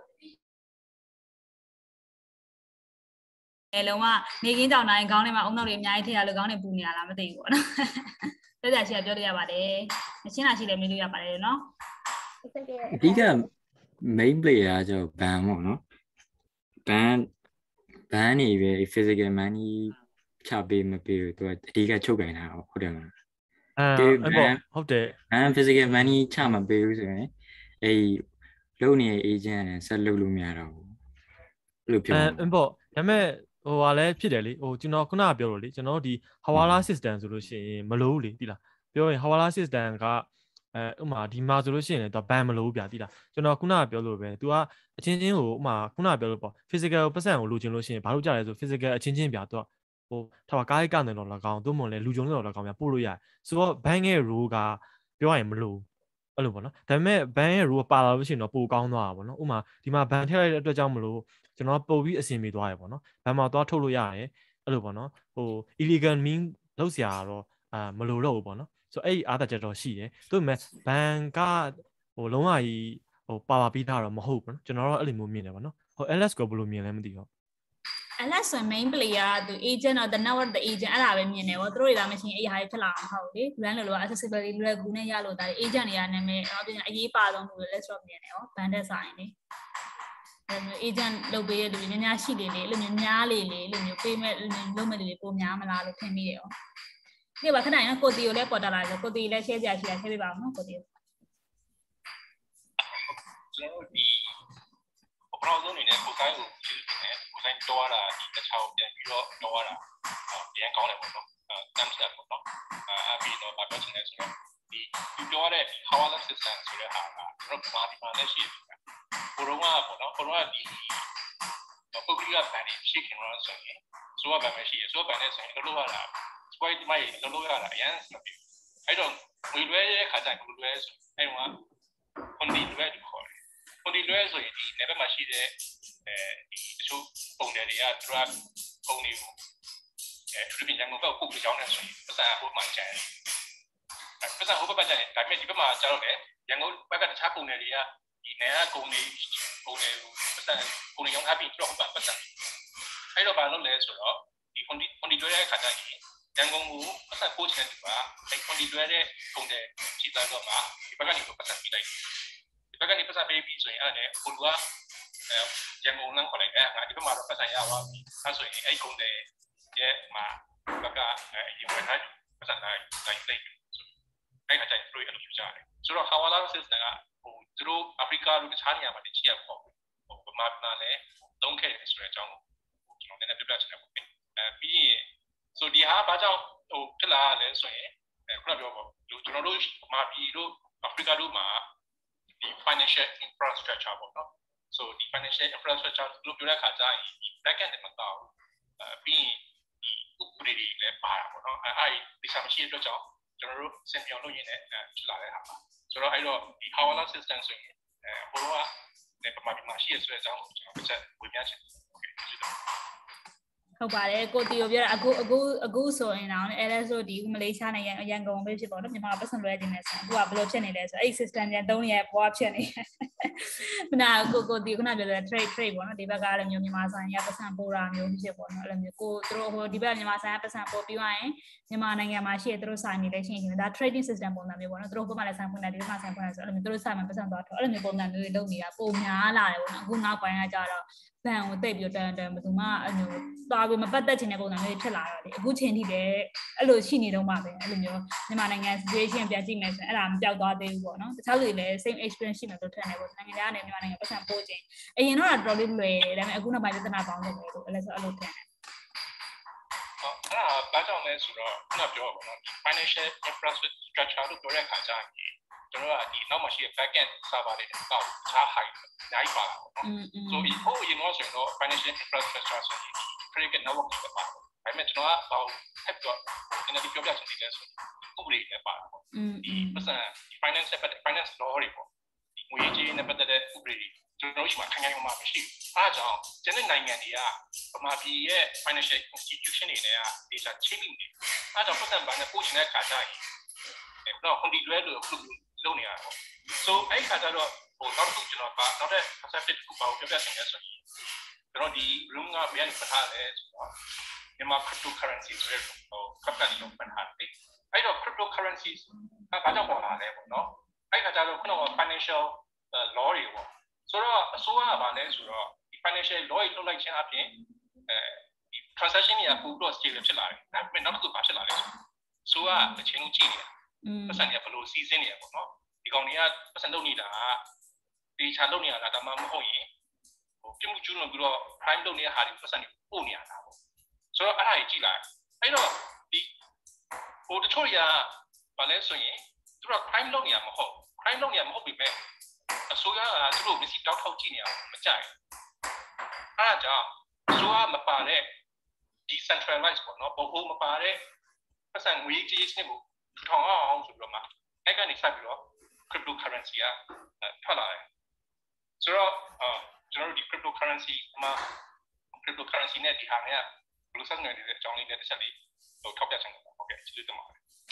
အဲလုံးဝနေကင်းကြောင်တိုင်းခေါင်းထဲမှာအုံနောက်တွေအများကြီးထည့်ရလို့ခေါင်းတွေပူနေရလားမသိဘူးပေါ့နော်ပြောကြရှိရပြောလို့ရပါတယ်မရှင်းတာရှိလည်းမေးလို့ရပါတယ်နော်အဓိက main player ကကျတော့ ban ပေါ့နော် ban ban နေပဲ physical money ချပေးမပေးလို့သူကအဓိကချုပ်ကင်တာဟုတ်တယ်မလားအဲဟုတ်တယ် ban physical money ချမပေးဘူးဆိုရင်အဲလုံနေတဲ့ agent နဲ့ဆက်လုပ်လို့မရတော့ဘူးအဲ့လိုပြောအဲပေါ့ဒါပေမဲ့ဟိုဟာလည်းဖြစ်တယ်လေဟိုကျွန်တော်ခုနကပြောလို့လေကျွန်တော်ဒီ Hawala system ဆိုလို့ရှိရင်မလို့လေတိလားပြောရင် Hawala system ကအဲဥမာဒီမှာဆိုလို့ရှိရင်လည်းသူ ban မလို့ဗျာတိလားကျွန်တော်ခုနကပြောလို့ပဲ तू ကအချင်းချင်းကိုဥမာခုနကပြောလို့ပေါ့ physical ပတ်စံကိုလိုချင်လို့ရှိရင်ဘာလို့ကြလဲဆို physical အချင်းချင်းဗျာ तू ဟိုထားပါကားရိတ်ကနေတော့၎င်းသို့မဟုတ်လဲလူကြုံတော့၎င်းဗျာပို့လို့ရတယ်ဆိုတော့ ban ရဲ့ rule ကပြောရရင်မလို့အဲ့လိုပေါ့နော်ဒါပေမဲ့ ban ရဲ့ rule ပါလာလို့ရှိရင်တော့ပိုကောင်းသွားတာပေါ့နော်ဥမာဒီမှာ ban ထည့်လိုက်တဲ့အတွက်ကြောင့်မလို့ကျွန်တော်ပို့ပြီးအဆင်ပြေသွားရပေါ့နော်ဘန်မှာသွားထုတ်လို့ရတယ်အဲ့လိုပေါ့နော်ဟို illegal mean လောက်စရာတော့အာမလိုတော့ဘူးပေါ့နော်ဆိုတော့အဲ့ဒီအားသာချက်တော့ရှိတယ်ဒါပေမဲ့ဘန်ကဟိုလုံးဝကြီးဟိုပါပါပြီးသားတော့မဟုတ်ဘူးနော်ကျွန်တော်တို့အဲ့လိုမျိုးမြင်တယ်ပေါ့နော်ဟို L S ကိုဘယ်လိုမြင်လဲမသိဘူး L S ဆို main player သူ agent or the network the agent အဲ့ဒါပဲမြင်တယ်ဗောသူတို့တွေကမရှိရင်အဲ့ဟာတွေဖြစ်လာမှာမဟုတ်လေ brand လို့လို့ accessibility လွယ်ကူနဲ့ရလို့ဒါ agent တွေကနာမည်တော့ပြင်အရေးပါဆုံးလို့ let's drop မြင်တယ်ဗော band တဲ့ဆိုင်လေအဲ့လို agent လုပ်ပေးရတဲ့လူများများရှိလေလေအဲ့လိုမျိုးများလေလေအဲ့လိုမျိုးပေးမဲ့လုပ်မဲ့လူတွေပုံများမလားလို့ထင်မိတယ်ဗောဒီပါခဏနော်ကိုတီကိုလည်းပေါ်တက်လာတယ်ကိုတီလည်း share ကြရှိတာထည့်ပေးပါဦးနော်ကိုတီကျွန်တော်ဒီပရောဇုံနေနဲ့ကိုတိုင်းကိုကြည့်နေကိုတိုင်းတော့လာဒီတစ်ချောင်းပြန်ပြီးတော့တော့လာပြန်ကောင်းတယ်ပေါ့နော်အဲတမ်းဆက်ပေါ့နော်အဲပြီးတော့ဘာပြောချင်လဲဆိုတော့ဒီဒီပြောတဲ့ Hawala system ဆိုတဲ့ဟာကကျွန်တော်ဘာဒီမှာလည်းရှိတယ်ကိုတော့ကပေါ့နော်ကိုတော့ကဒီပုဂ္ဂလိကဗန်နေရှိခင်တော့ဆိုရင်ဆိုတော့ဗန်မရှိရဆိုတော့ဗန်နဲ့ဆိုရင်လောလောရတာ spoil မိုင်းလောလောရတာအရင်စပြီအဲ့တော့ငွေလွှဲရဲ့ခါကျရင်ကိုလွှဲဆိုအဲ့တော့ကွန်ဒီလွှဲလို့ခေါ်တယ်ကွန်ဒီလွှဲဆိုရင်ဒီ level မှာရှိတဲ့အဲဒီတချို့ပုံတွေတွေက drug ပုံတွေကိုအဲဒီပြင်ကကိုပုတ်ပြီးကြောင်းနေဆိုရင်ပတ်စံဟိုမှာကျန်တယ်ပတ်စံဟိုဘက်ကျန်တယ်ဒါပေမဲ့ဒီဘက်မှာကျတော့လေရန်ကုန်ဘက်ကတခြားပုံတွေကဒီနယ်ကကုန်တွေပုံတွေကိုပတ်စံပုံတွေရောင်းထားပြီးတော့ပတ်စံအဲ့တော့ဘာလို့လဲဆိုတော့ဒီကွန်ဒီကွန်ဒီလွှဲတဲ့ခါကျရင်ရန်ကုန်ကိုပတ်စံပို့ချင်တယ်ကွာအဲ့ကွန်ဒီလွှဲတဲ့ပုံတွေခြေသားတော့မှာဒီဘက်ကနေပတ်စံပြီးလိုက်ဒီဘက်ကနေပတ်စံပေးပြီးဆိုရင်အဲ့ဒါနဲ့ဟိုလူကရန်ကုန်လမ်းခေါ်လိုက်အဲ့ငါဒီဘက်မှာတော့ပတ်စံရပါပြီအဲ့ဆိုရင်အဲ့ကုန်တွေရဲ့မှာဘက်ကအဲ့ဒီဝင်ထားပတ်စံလိုက်လိုက်လိုက်အဲ့ခါကျရင်တို့အဲ့လိုယူကြတယ်ဆိုတော့ Hawala system ကဟိုသူတို့အာဖရိကတို့တခြားနေရာမှာတချိရပေါ့ဟိုဗမာပြည်မှာလည်းသုံးခဲ့တယ်ဆိုတဲ့အကြောင်းကိုကျွန်တော်လည်းပြပြချင်တယ်ပေါ့အဲပြီးရင်ဆိုဒီဟာဘာကြောင့်ဟိုဖြစ်လာလဲဆိုရင်အဲခုနပြောပေါ့ကျွန်တော်တို့ဗမာပြည်တို့အာဖရိကတို့မှာဒီ financial infrastructure ပေါ့နော် so ဒီ financial infrastructure လို့ပြောတဲ့အခါကျရင်ဒီ back end တွေမတော့အဲပြီးရင်ဒီဥပဒေတွေလည်းပါတာပေါ့နော်အဲအဲ့ဒီစာမရှိတဲ့အတွက်ကြောင့်ကျွန်တော်တို့စင်ပြောင်းလုပ်ရင်းနဲ့ဖြစ်လာတဲ့ဟာပါဆိုတော့အဲ့တော့ဒီ Hawala system ဆိုရင်အဲဟိုကလည်းပမာဒီမှာရှိရဆိုတဲ့အကြောင်းကိုကျွန်တော်တစ်ချက်ဝေမျှချင်တယ်โอเคကျေးဇူးဟုတ်ပါတယ်ကိုတီကိုပြောတာအခုအခုအခုဆိုရင်တော့အဲလဲဆိုဒီမလေးရှားနိုင်ငံရန်ကုန်ပဲဖြစ်ပေါ့နော်မြန်မာပတ်စံလွှဲခြင်းနဲ့ဆိုအခုကဘယ်လိုဖြစ်နေလဲဆိုအဲ့ system ပြန်သုံးရဘွားဖြစ်နေခုနကိုကိုတီခုနပြောတဲ့ trade trade ပေါ့နော်ဒီဘက်ကလည်းမျိုးမြန်မာဆိုင်ရပတ်စံပို့တာမျိုးဖြစ်ပေါ့နော်အဲ့လိုမျိုးကိုသူတို့ဟိုဒီဘက်မြန်မာဆိုင်ရပတ်စံပို့ပြီးသွားရင်မြန်မာနိုင်ငံမှာရှိရသူတို့ဆိုင်နေလဲရှိရင်ဒါ trading system ပုံစံမျိုးပေါ့နော်သူတို့ဘက်မှာလည်းဆိုင်ဖွင့်တယ်ဒီဘက်မှာဆိုင်ဖွင့်တယ်ဆိုအဲ့လိုမျိုးသူတို့ဆိုင်မှာပတ်စံသွားတော့အဲ့လိုမျိုးပုံစံမျိုးတွေလုပ်နေတာပုံများလာတယ်ပေါ့နော်အခုနောက်ပိုင်းကကြတော့ဘန်ကိုတိတ်ပြီးတန်တန်ဘယ်သူမှအဲ့လိုသွားပြီးမပတ်သက်ချင်တဲ့ပုံစံမျိုးဖြစ်လာတော့လေအခုချိန်ထိလည်းအဲ့လိုရှိနေတော့မှပဲအဲ့လိုမျိုးမြန်မာနိုင်ငံ situation ပြန်ကြည့်မယ်ဆိုရင်အဲ့ဒါမပြောက်သွားသေးဘူးပေါ့နော်တခြားလူတွေလည်း same experience ရှိမှလို့ထင်တယ်ပေါ့နိုင်ငံသားနဲ့မြန်မာနိုင်ငံပတ်စံပို့ခြင်းအရင်တော့တော်တော်လေးလွယ်တယ်ဒါပေမဲ့အခုနောက်ပိုင်းပြဿနာပေါင်းနေတယ်လို့အဲ့လိုဆိုအဲ့လိုထင်တယ်ဟုတ်အဲ့ဒါဘာကြောင့်လဲဆိုတော့ခုနပြောပါတော့ financial infrastructure လို့ပြောတဲ့အခါကျရင်ကျွန်တော်ကဒီနောက်မှာရှိတဲ့ back end server တွေတောက်ချား high အများကြီးပါတာပေါ့နော်။ so ဒီဟိုရင်တော့ဆိုရင်တော့ financial infrastructure ဆိုရင် credit network တွေပါဒါပေမဲ့ကျွန်တော်ကဟိုထပ်တော့ဒီနေ့ပြောပြချင်တယ်ဆိုရင်ဥပဒေတွေပါတာပေါ့။ဒီပတ်စံ finance finance law တွေပေါ့။ဒီငွေကြေးနဲ့ပတ်သက်တဲ့ဥပဒေတွေကျွန်တော်တို့ရှိမှခိုင်ခိုင်မာမာမရှိဘူး။အားကြောင့်ကျန်တဲ့နိုင်ငံတွေကဗမာပြည်ရဲ့ financial institution တွေနဲ့က data ချိတ်နေတယ်။အားကြောင့်ပတ်စံဘာနဲ့ပို့ချင်တဲ့ခါကျရင်အဲ့တော့ ဟိုဒီလွဲလို့လုပ်နေရတာပေါ့ so အဲ့ခါကျတော့ဟိုနောက်တစ်ခုကျွန်တော်ပါနောက်တဲ့ concept တစ်ခုပါပြောပြချင်တယ်ဆိုရင်ကျွန်တော်ဒီ room ကဘယ်ကနေပတ်ထားလဲဆိုတော့မြန်မာ cryptocurrency ဆိုတဲ့ဟို company ကိုပတ်ထားတယ်အဲ့တော့ cryptocurrency ကဘာကြောင့်ပေါ်လာလဲပေါ့နော်အဲ့ခါကျတော့ခုနက financial law တွေပေါ့ဆိုတော့အစိုးရကဘာလဲဆိုတော့ဒီ financial law တွေထုတ်လိုက်ခြင်းအပြင်အဲဒီ transaction တွေကပို့ပြီး stable ဖြစ်လာတယ်ဒါပေမဲ့နောက်တစ်ခုဘာဖြစ်လာလဲဆိုတော့အချင်းကိုကြည့်နေတာပတ်စံတွေကဘယ်လိုစီစဉ်နေရပေါ့နော်ဒီကောင်တွေကပတ်စံလုပ်နေတာကဒီချာလုပ်နေရတာဒါမှမဟုတ်ရင်ဟိုပြမှုကျူးလွန်ပြီးတော့ prime လုပ်နေတဲ့ဟာတွေပတ်စံတွေပို့နေရတာပေါ့ဆိုတော့အဲ့ဒါကြီးကြည့်လိုက်အဲ့တော့ဒီဟိုတချို့တွေကဘာလဲဆိုရင်သူတို့ prime လုပ်နေရမဟုတ် prime လုပ်နေရမဟုတ်ပြီမဲ့အစိုးရကသူတို့မရှိတောက်ထောက်ကြည့်နေအောင်မကြိုက်အဲ့ဒါကြောင့်အစိုးရမပါတဲ့ decentralized ပေါ့နော်ဘိုးမပါတဲ့ပတ်စံငွေကြေးစနစ်ကိုထောင်အောင်ဆိုပြီးတော့မှအဲ့ကနေဆက်ပြီးတော့ cryptocurrency ကထွက်လာတယ်ဆိုတော့ကျွန်တော်တို့ဒီ cryptocurrency မှာ cryptocurrency နဲ့ဒီဟာနဲ့ဘယ်လိုဆက်နွယ်နေတဲ့အကြောင်းလေးနဲ့တစ်ချက်လေးဟိုထောက်ပြချင်တယ်ဟုတ်ကဲ့ကျေးဇူးတင်ပါတယ်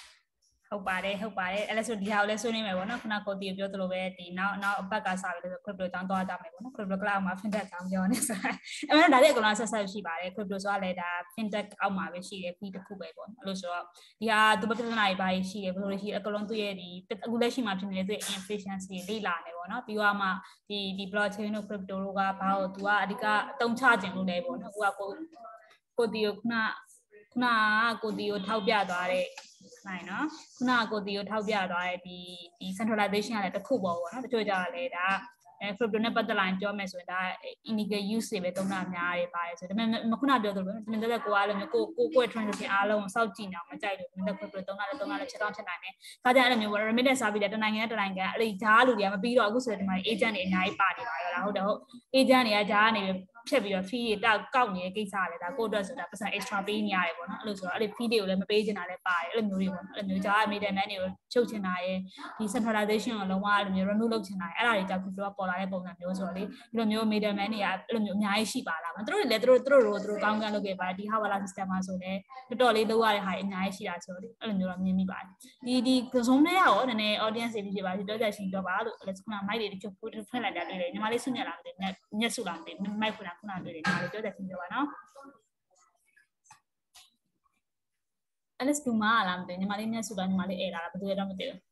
ဟုတ်ပါတယ်ဟုတ်ပါတယ်အဲ့လဲဆိုဒီဟာကိုလည်းဆွေးနွေးမယ်ပေါ့နော်ခုနကိုတီကိုပြောသလိုပဲဒီနောက်နောက်အပတ်ကစပြီးလို့ crypto တောင်းသွားကြမယ်ပေါ့နော် crypto cloud မှာ fintech တောင်းပြောနေဆိုတော့အဲ့ဒါဒါလည်းအကောင်ဆက်ဆက်ရှိပါတယ် crypto ဆိုတာလည်းဒါ fintech အောက်မှာပဲရှိတယ်ပြီးတစ်ခုပဲပေါ့အဲ့လိုဆိုတော့ဒီဟာသူပြဿနာတွေပါရှိတယ်ဘယ်လိုရှိအကလုံးသူ့ရဲ့ဒီအခုလက်ရှိမှာဖြစ်နေတဲ့သူ့ရဲ့ inefficiency တွေလေ့လာနေပေါ့နော်ပြီးတော့မှဒီဒီ blockchain တို့ crypto တို့ကဘာလို့သူကအဓိကအသုံးချခြင်းလို့လဲပေါ့နော်ကိုကကိုကိုတီကိုခုနခုနကကိုတီကိုထောက်ပြသွားတဲ့နိုင်နော်ခုနကကိုတီကိုထောက်ပြသွားတဲ့ဒီဒီ centralization ကလည်းတစ်ခုပေါ့ပေါ့နော်တချို့ကြတာလေဒါအဲ crypto နဲ့ပတ်သက်လာရင်ပြောမယ်ဆိုရင်ဒါ illegal use တွေပဲသုံးတာများတယ်ပါတယ်ဆိုဒါပေမဲ့ခုနပြောသလိုပဲတမင်တက်ကိုအားလုံးမျိုးကိုကိုကို transaction အားလုံးကိုစောင့်ကြည့်နေအောင်မကြိုက်လို့တမင်တက် crypto သုံးတာလည်းသုံးတာလည်းချက်တော့ဖြစ်နိုင်တယ်။ဒါကြောင့်အဲ့လိုမျိုး remittance စားပြီးတဲ့တနိုင်ငံတနိုင်ငံအဲ့ဒီဂျားလူတွေကမပြီးတော့အခုဆိုရင်ဒီမှာ agent တွေအများကြီးပါနေပါရောလားဟုတ်တယ်ဟုတ် agent တွေကဂျားကနေဖြတ်ပြီးတော့ fee တွေတောက်ကောက်နေတဲ့ကိစ္စကလည်းဒါကိုအတွက်ဆိုတာပတ်စံ extra ပေးနေရတယ်ပေါ့နော်အဲ့လိုဆိုတော့အဲ့ဒီ fee တွေကိုလည်းမပေးချင်တာလည်းပါတယ်အဲ့လိုမျိုးတွေပေါ့နော်အဲ့လိုမျိုးဂျား middleman တွေကိုချုပ်ချင်တာရဲ့ဒီ centralization ကိုလုံးဝအဲ့လိုမျိုး remove လုပ်ချင်တာရဲ့အဲ့ဒါတွေကြောင့် crypto ကပေါ်လာတဲ့ပုံစံမျိုးဆိုတော့လေဒီလိုမျိုး middleman တွေကအဲ့လိုမျိုးအများကြီးရှိပါလားသူတို့တွေလည်းသူတို့သူတို့တို့သူတို့ကောင်းကန်းလုပ်ခဲ့ပါတယ်ဒီ Hawala system မှာဆိုလည်းတော်တော်လေးလုပ်ရတဲ့ဟာတွေအများကြီးရှိတာဆိုတော့လေအဲ့လိုမျိုးတော့မြင်မိပါတယ်ဒီဒီ zoom လေးရောနည်းနည်း audience တွေဖြစ်ပါစီပြောကြရှင်ပြောပါလို့အဲ့ခုန mic တွေတချို့ဖွင့်လိုက်တာတွေ့တယ်ညီမလေးဆွညက်လာတယ်ညက်စုလာတယ် mic ဖွင့်တာခုနတွေ့တယ်ညီမလေးပြောကြရှင်ပြောပါနော်အဲ့လက်စတူမာလာမသိညီမလေးညက်စုလာညီမလေးအဲ့လာဘယ်သူရတော့မသိဘူး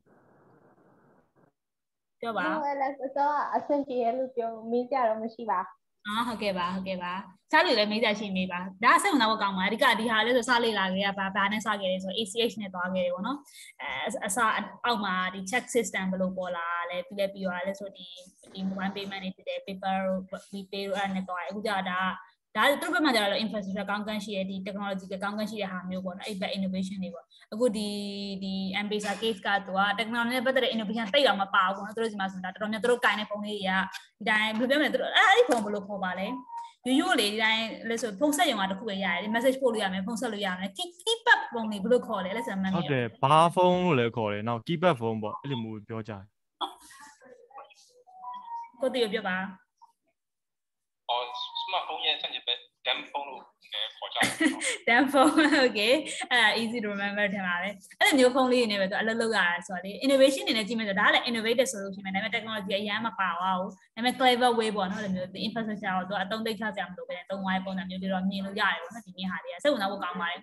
ပြောပါဟုတ်လက်တော့အဆင်ပြေလို့ပြောမေးကြတော့မရှိပါအာဟုတ်ကဲ့ပါဟုတ်ကဲ့ပါစားလို့လည်းမေးကြရှိမေးပါဒါစိတ်ဝင်စားဖို့ကောင်းပါအဓိကဒီဟာလေးဆိုစားလေ့လာခဲ့ရပါဘာနဲ့စားခဲ့လဲဆို A C H နဲ့သွားခဲ့တယ်ပေါ့နော်အဲအစားအောက်မှာဒီ check system ဘယ်လိုပေါ်လာလဲပြီးလဲပြီးသွားလဲဆိုဒီဒီ mobile payment တွေဖြစ်တဲ့ paper we pay အဲ့နဲ့သွားအခုကြာဒါဒါသူတို့ဘက်မှာကျတော့ infrastructure ကောင်းကန်းရှိရဒီ technology ကကောင်းကန်းရှိတဲ့ဟာမျိုးပေါ့နော်အဲ့ဘက် innovation တွေပေါ့အခုဒီဒီ M-Pesa case ကသူက technology နဲ့ပတ်သက်တဲ့ innovation တိတ်အောင်မပါဘူးပေါ့နော်သူတို့ဒီမှာဆိုတာတော်တော်များသူတို့ကင်တဲ့ပုံလေးတွေကဒီတိုင်းဘယ်လိုပြောမလဲသူတို့အဲ့ဒီပုံဘယ်လိုခေါ်ပါလဲရိုးရိုးလေဒီတိုင်းလဲဆိုဖုန်းဆက်ရုံကတခုပဲရတယ် message ပို့လို့ရမယ်ဖုန်းဆက်လို့ရမယ် keypad ပုံလေးဘယ်လိုခေါ်လဲလဲဆိုမှန်းဟုတ်တယ်ဘာဖုန်းလို့လည်းခေါ်တယ်နောက် keypad ဖုန်းပေါ့အဲ့လိုမျိုးပြောကြတယ်ကိုတီပြောပါအော် smartphone ရဲ့ဆန့်ကျင်ဘက် dumb phone လို့ခေါ်ကြတယ် dumb phone okay အဲ့ဒါ easy to remember ထင်ပါပဲအဲ့လိုမျိုးဖုန်းလေးနေပဲသူအလုပ်လုပ်ရတာဆိုတော့လေ innovation နေနဲ့ကြည့်မယ်ဆိုဒါကလည်း innovative solution ပဲဒါပေမဲ့ technology အရင်မပါသွားဘူးဒါပေမဲ့ clever way ပေါ့နော်အဲ့လိုမျိုး infrastructure ကိုသူအသုံးသိချစရာမလိုပဲသုံးဝိုင်းပုံစံမျိုးတွေတော့မြင်လို့ရတယ်ပေါ့နော်ဒီနေ့ဟာတွေကစိတ်ဝင်စားဖို့ကောင်းပါတယ်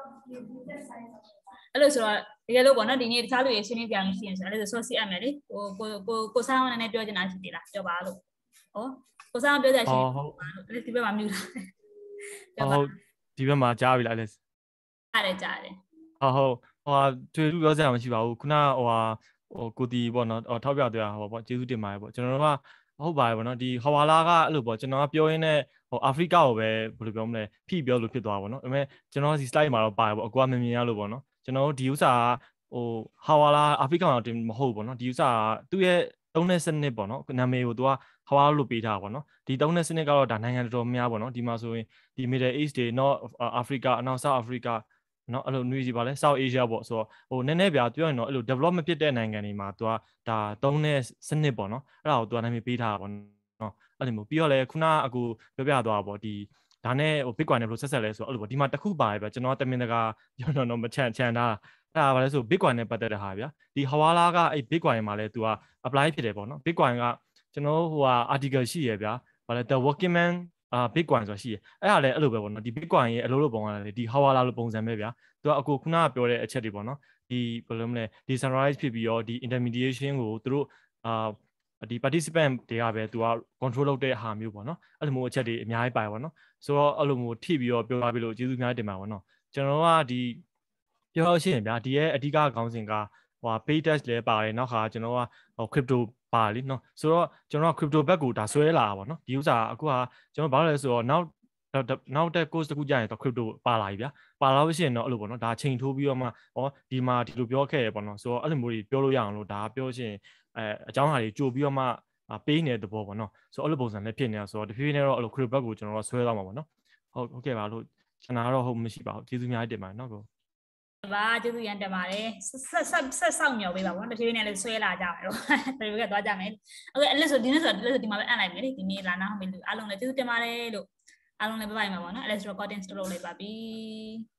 အဲ့လိုဆိုတော့တကယ်လို့ပေါ့နော်ဒီနေ့တခြားလူတွေရှင်းနေကြမှရှိရင်ဆိုအဲ့လိုဆို source အမယ်လေကိုကိုကိုကိုစားအောင်လည်းပြောချင်တာရှိသေးလားပြောပါလို့ဟောကိုစားအောင်ပြောကြရှင်ဟုတ်အဲ့ဒီဘက်မှာမြူတာဟုတ်ဒီဘက်မှာကြားပြီလားလက်ကြားတယ်ကြားတယ်ဟုတ်ဟုတ်ဟိုကျွေးလူပြောစရာမရှိပါဘူးခုနဟိုဟာဟိုကိုတီပေါ့နော်ထောက်ပြသွားဟိုပေါ့ကျေးဇူးတင်ပါတယ်ပေါ့ကျွန်တော်တို့ကဟုတ်ပါတယ်ပေါ့နော်ဒီဟဝါလာကအဲ့လိုပေါ့ကျွန်တော်ကပြောရင်းနဲ့ဟိုအာဖရိကကိုပဲဘယ်လိုပြောမလဲဖိပြောလို့ဖြစ်သွားပါတော့ဒါပေမဲ့ကျွန်တော်ဒီ slide မှာတော့ပါတယ်ပေါ့အကွာမမြင်ရလို့ပေါ့နော်ကျွန်တော်တို့ဒီဥစ္စာဟိုဟဝါလာအာဖရိကမှာတင်မဟုတ်ပေါ့နော်ဒီဥစ္စာသူ့ရဲ့သုံးတဲ့စနစ်ပေါ့နော်နာမည်ကိုသူကဟဝါလို့ပေးထားပါတော့ဒီသုံးတဲ့စနစ်ကတော့ဒါနိုင်ငံတော်တော်များပေါ့နော်ဒီမှာဆိုရင်ဒီ Middle East တွေ North Africa နောက် South Africa နော်အဲ့လိုနွေးစီပါလဲ South Asia ပေါ့ဆိုတော့ဟိုနည်းနည်းပြပြောရင်တော့အဲ့လို develop မဖြစ်တဲ့နိုင်ငံတွေမှာသူကဒါသုံးတဲ့စနစ်ပေါ့နော်အဲ့ဒါကိုသူကနာမည်ပေးထားတာပေါ့နော်အဲ့လိုမျိုးပြီးတော့လဲခုနအကူပြောပြသွားတာပေါ့ဒီဒါနဲ့ဟို Bitcoin နဲ့ဘယ်လိုဆက်ဆက်လဲဆိုတော့အဲ့လိုပေါ့ဒီမှာတစ်ခုပါတယ်ဗျကျွန်တော်တမင်တကာပြောတော့တော့မချန်ချန်တာအဲ့ဒါဘာလဲဆို Bitcoin နဲ့ပတ်သက်တဲ့ဟာဗျာဒီ Hawala ကအဲ့ Bitcoin မှာလဲသူက apply ဖြစ်တယ်ပေါ့နော် Bitcoin ကကျွန်တော်ဟိုဟာ article ရှိရဗျာဘာလဲ The Working Man အာ Bitcoin ဆိုတာရှိရအဲ့ဒါလည်းအဲ့လိုပဲပေါ့နော်ဒီ Bitcoin ရဲ့အလုပ်လုပ်ပုံကလည်းဒီ Hawala လိုပုံစံပဲဗျာသူကအခုခုနကပြောတဲ့အချက်တွေပေါ့နော်ဒီဘယ်လိုမလဲ decentralize ဖြစ်ပြီးတော့ဒီ intermediation ကိုသူတို့အာဒီ participant တွေကပဲသူက control လုပ်တဲ့ဟာမျိုးပေါ့နော်အဲ့လိုမျိုးအချက်တွေအများကြီးပါပေါ့နော်ဆိုတော့အဲ့လိုမျိုးထိပြီးတော့ပြောပြပြီးလို့ကျေးဇူးအများကြီးတင်ပါပါနော်ကျွန်တော်ကဒီပြောလို့ရှိရင်ဗျာဒီရဲ့အဓိကခေါင်းစဉ်ကဟို pay test လည်းပါတယ်နောက်ခါကျွန်တော်ကဟို crypto ပါလीနော်ဆိုတော့ကျွန်တော်က crypto ဘက်ကိုဒါဆွဲလာတာပေါ့နော်ဒီဥစ္စာအခုကကျွန်တော်ဘာလို့လဲဆိုတော့နောက်နောက်တဲ့ course တခုကြာရင်တော့ crypto ပါလာပြီဗျာပါလာလို့ရှိရင်တော့အဲ့လိုပေါ့နော်ဒါချိန်ထိုးပြီးတော့မှဩဒီမှာဒီလိုပြောခဲ့ရပေါ့နော်ဆိုတော့အဲ့လိုမျိုးတွေပြောလို့ရအောင်လို့ဒါပြောရှင်အဲအကြောင်းအရာတွေကြိုပြီးတော့မှပေးနေတဲ့ဘောပေါ့နော်ဆိုတော့အဲ့လိုပုံစံနဲ့ဖြစ်နေတာဆိုတော့တဖြည်းဖြည်းနဲ့တော့အဲ့လို crypto ဘက်ကိုကျွန်တော်တို့ဆွဲသွားမှာပေါ့နော်ဟုတ်ဟုတ်ကဲ့ပါလို့ကျွန်တော်ကတော့ဟုတ်မရှိပါဘူးကျေးဇူးများတင်ပါတယ်နော်ကိုပါကျေးဇူးရန်တင်ပါတယ်ဆက်ဆက်ဆက်ဆောက်မြော်ပေးပါဘောတဖြည်းဖြည်းနဲ့လည်းဆွဲလာကြမယ်တော့တဖြည်းဖြည်းကသွားကြမယ်ဟုတ်ကဲ့အဲ့လို့ဆိုဒီနေ့ဆိုဒီမှာပဲအပ်လိုက်မယ်လေဒီနေ့လာနာဟုတ်ပြီအားလုံးလည်းကျေးဇူးတင်ပါတယ်လို့အားလုံးလည်းပြပိုင်မှာပေါ့နော်အဲ့ဒါဆို recording stop လုပ်လိုက်ပါပြီ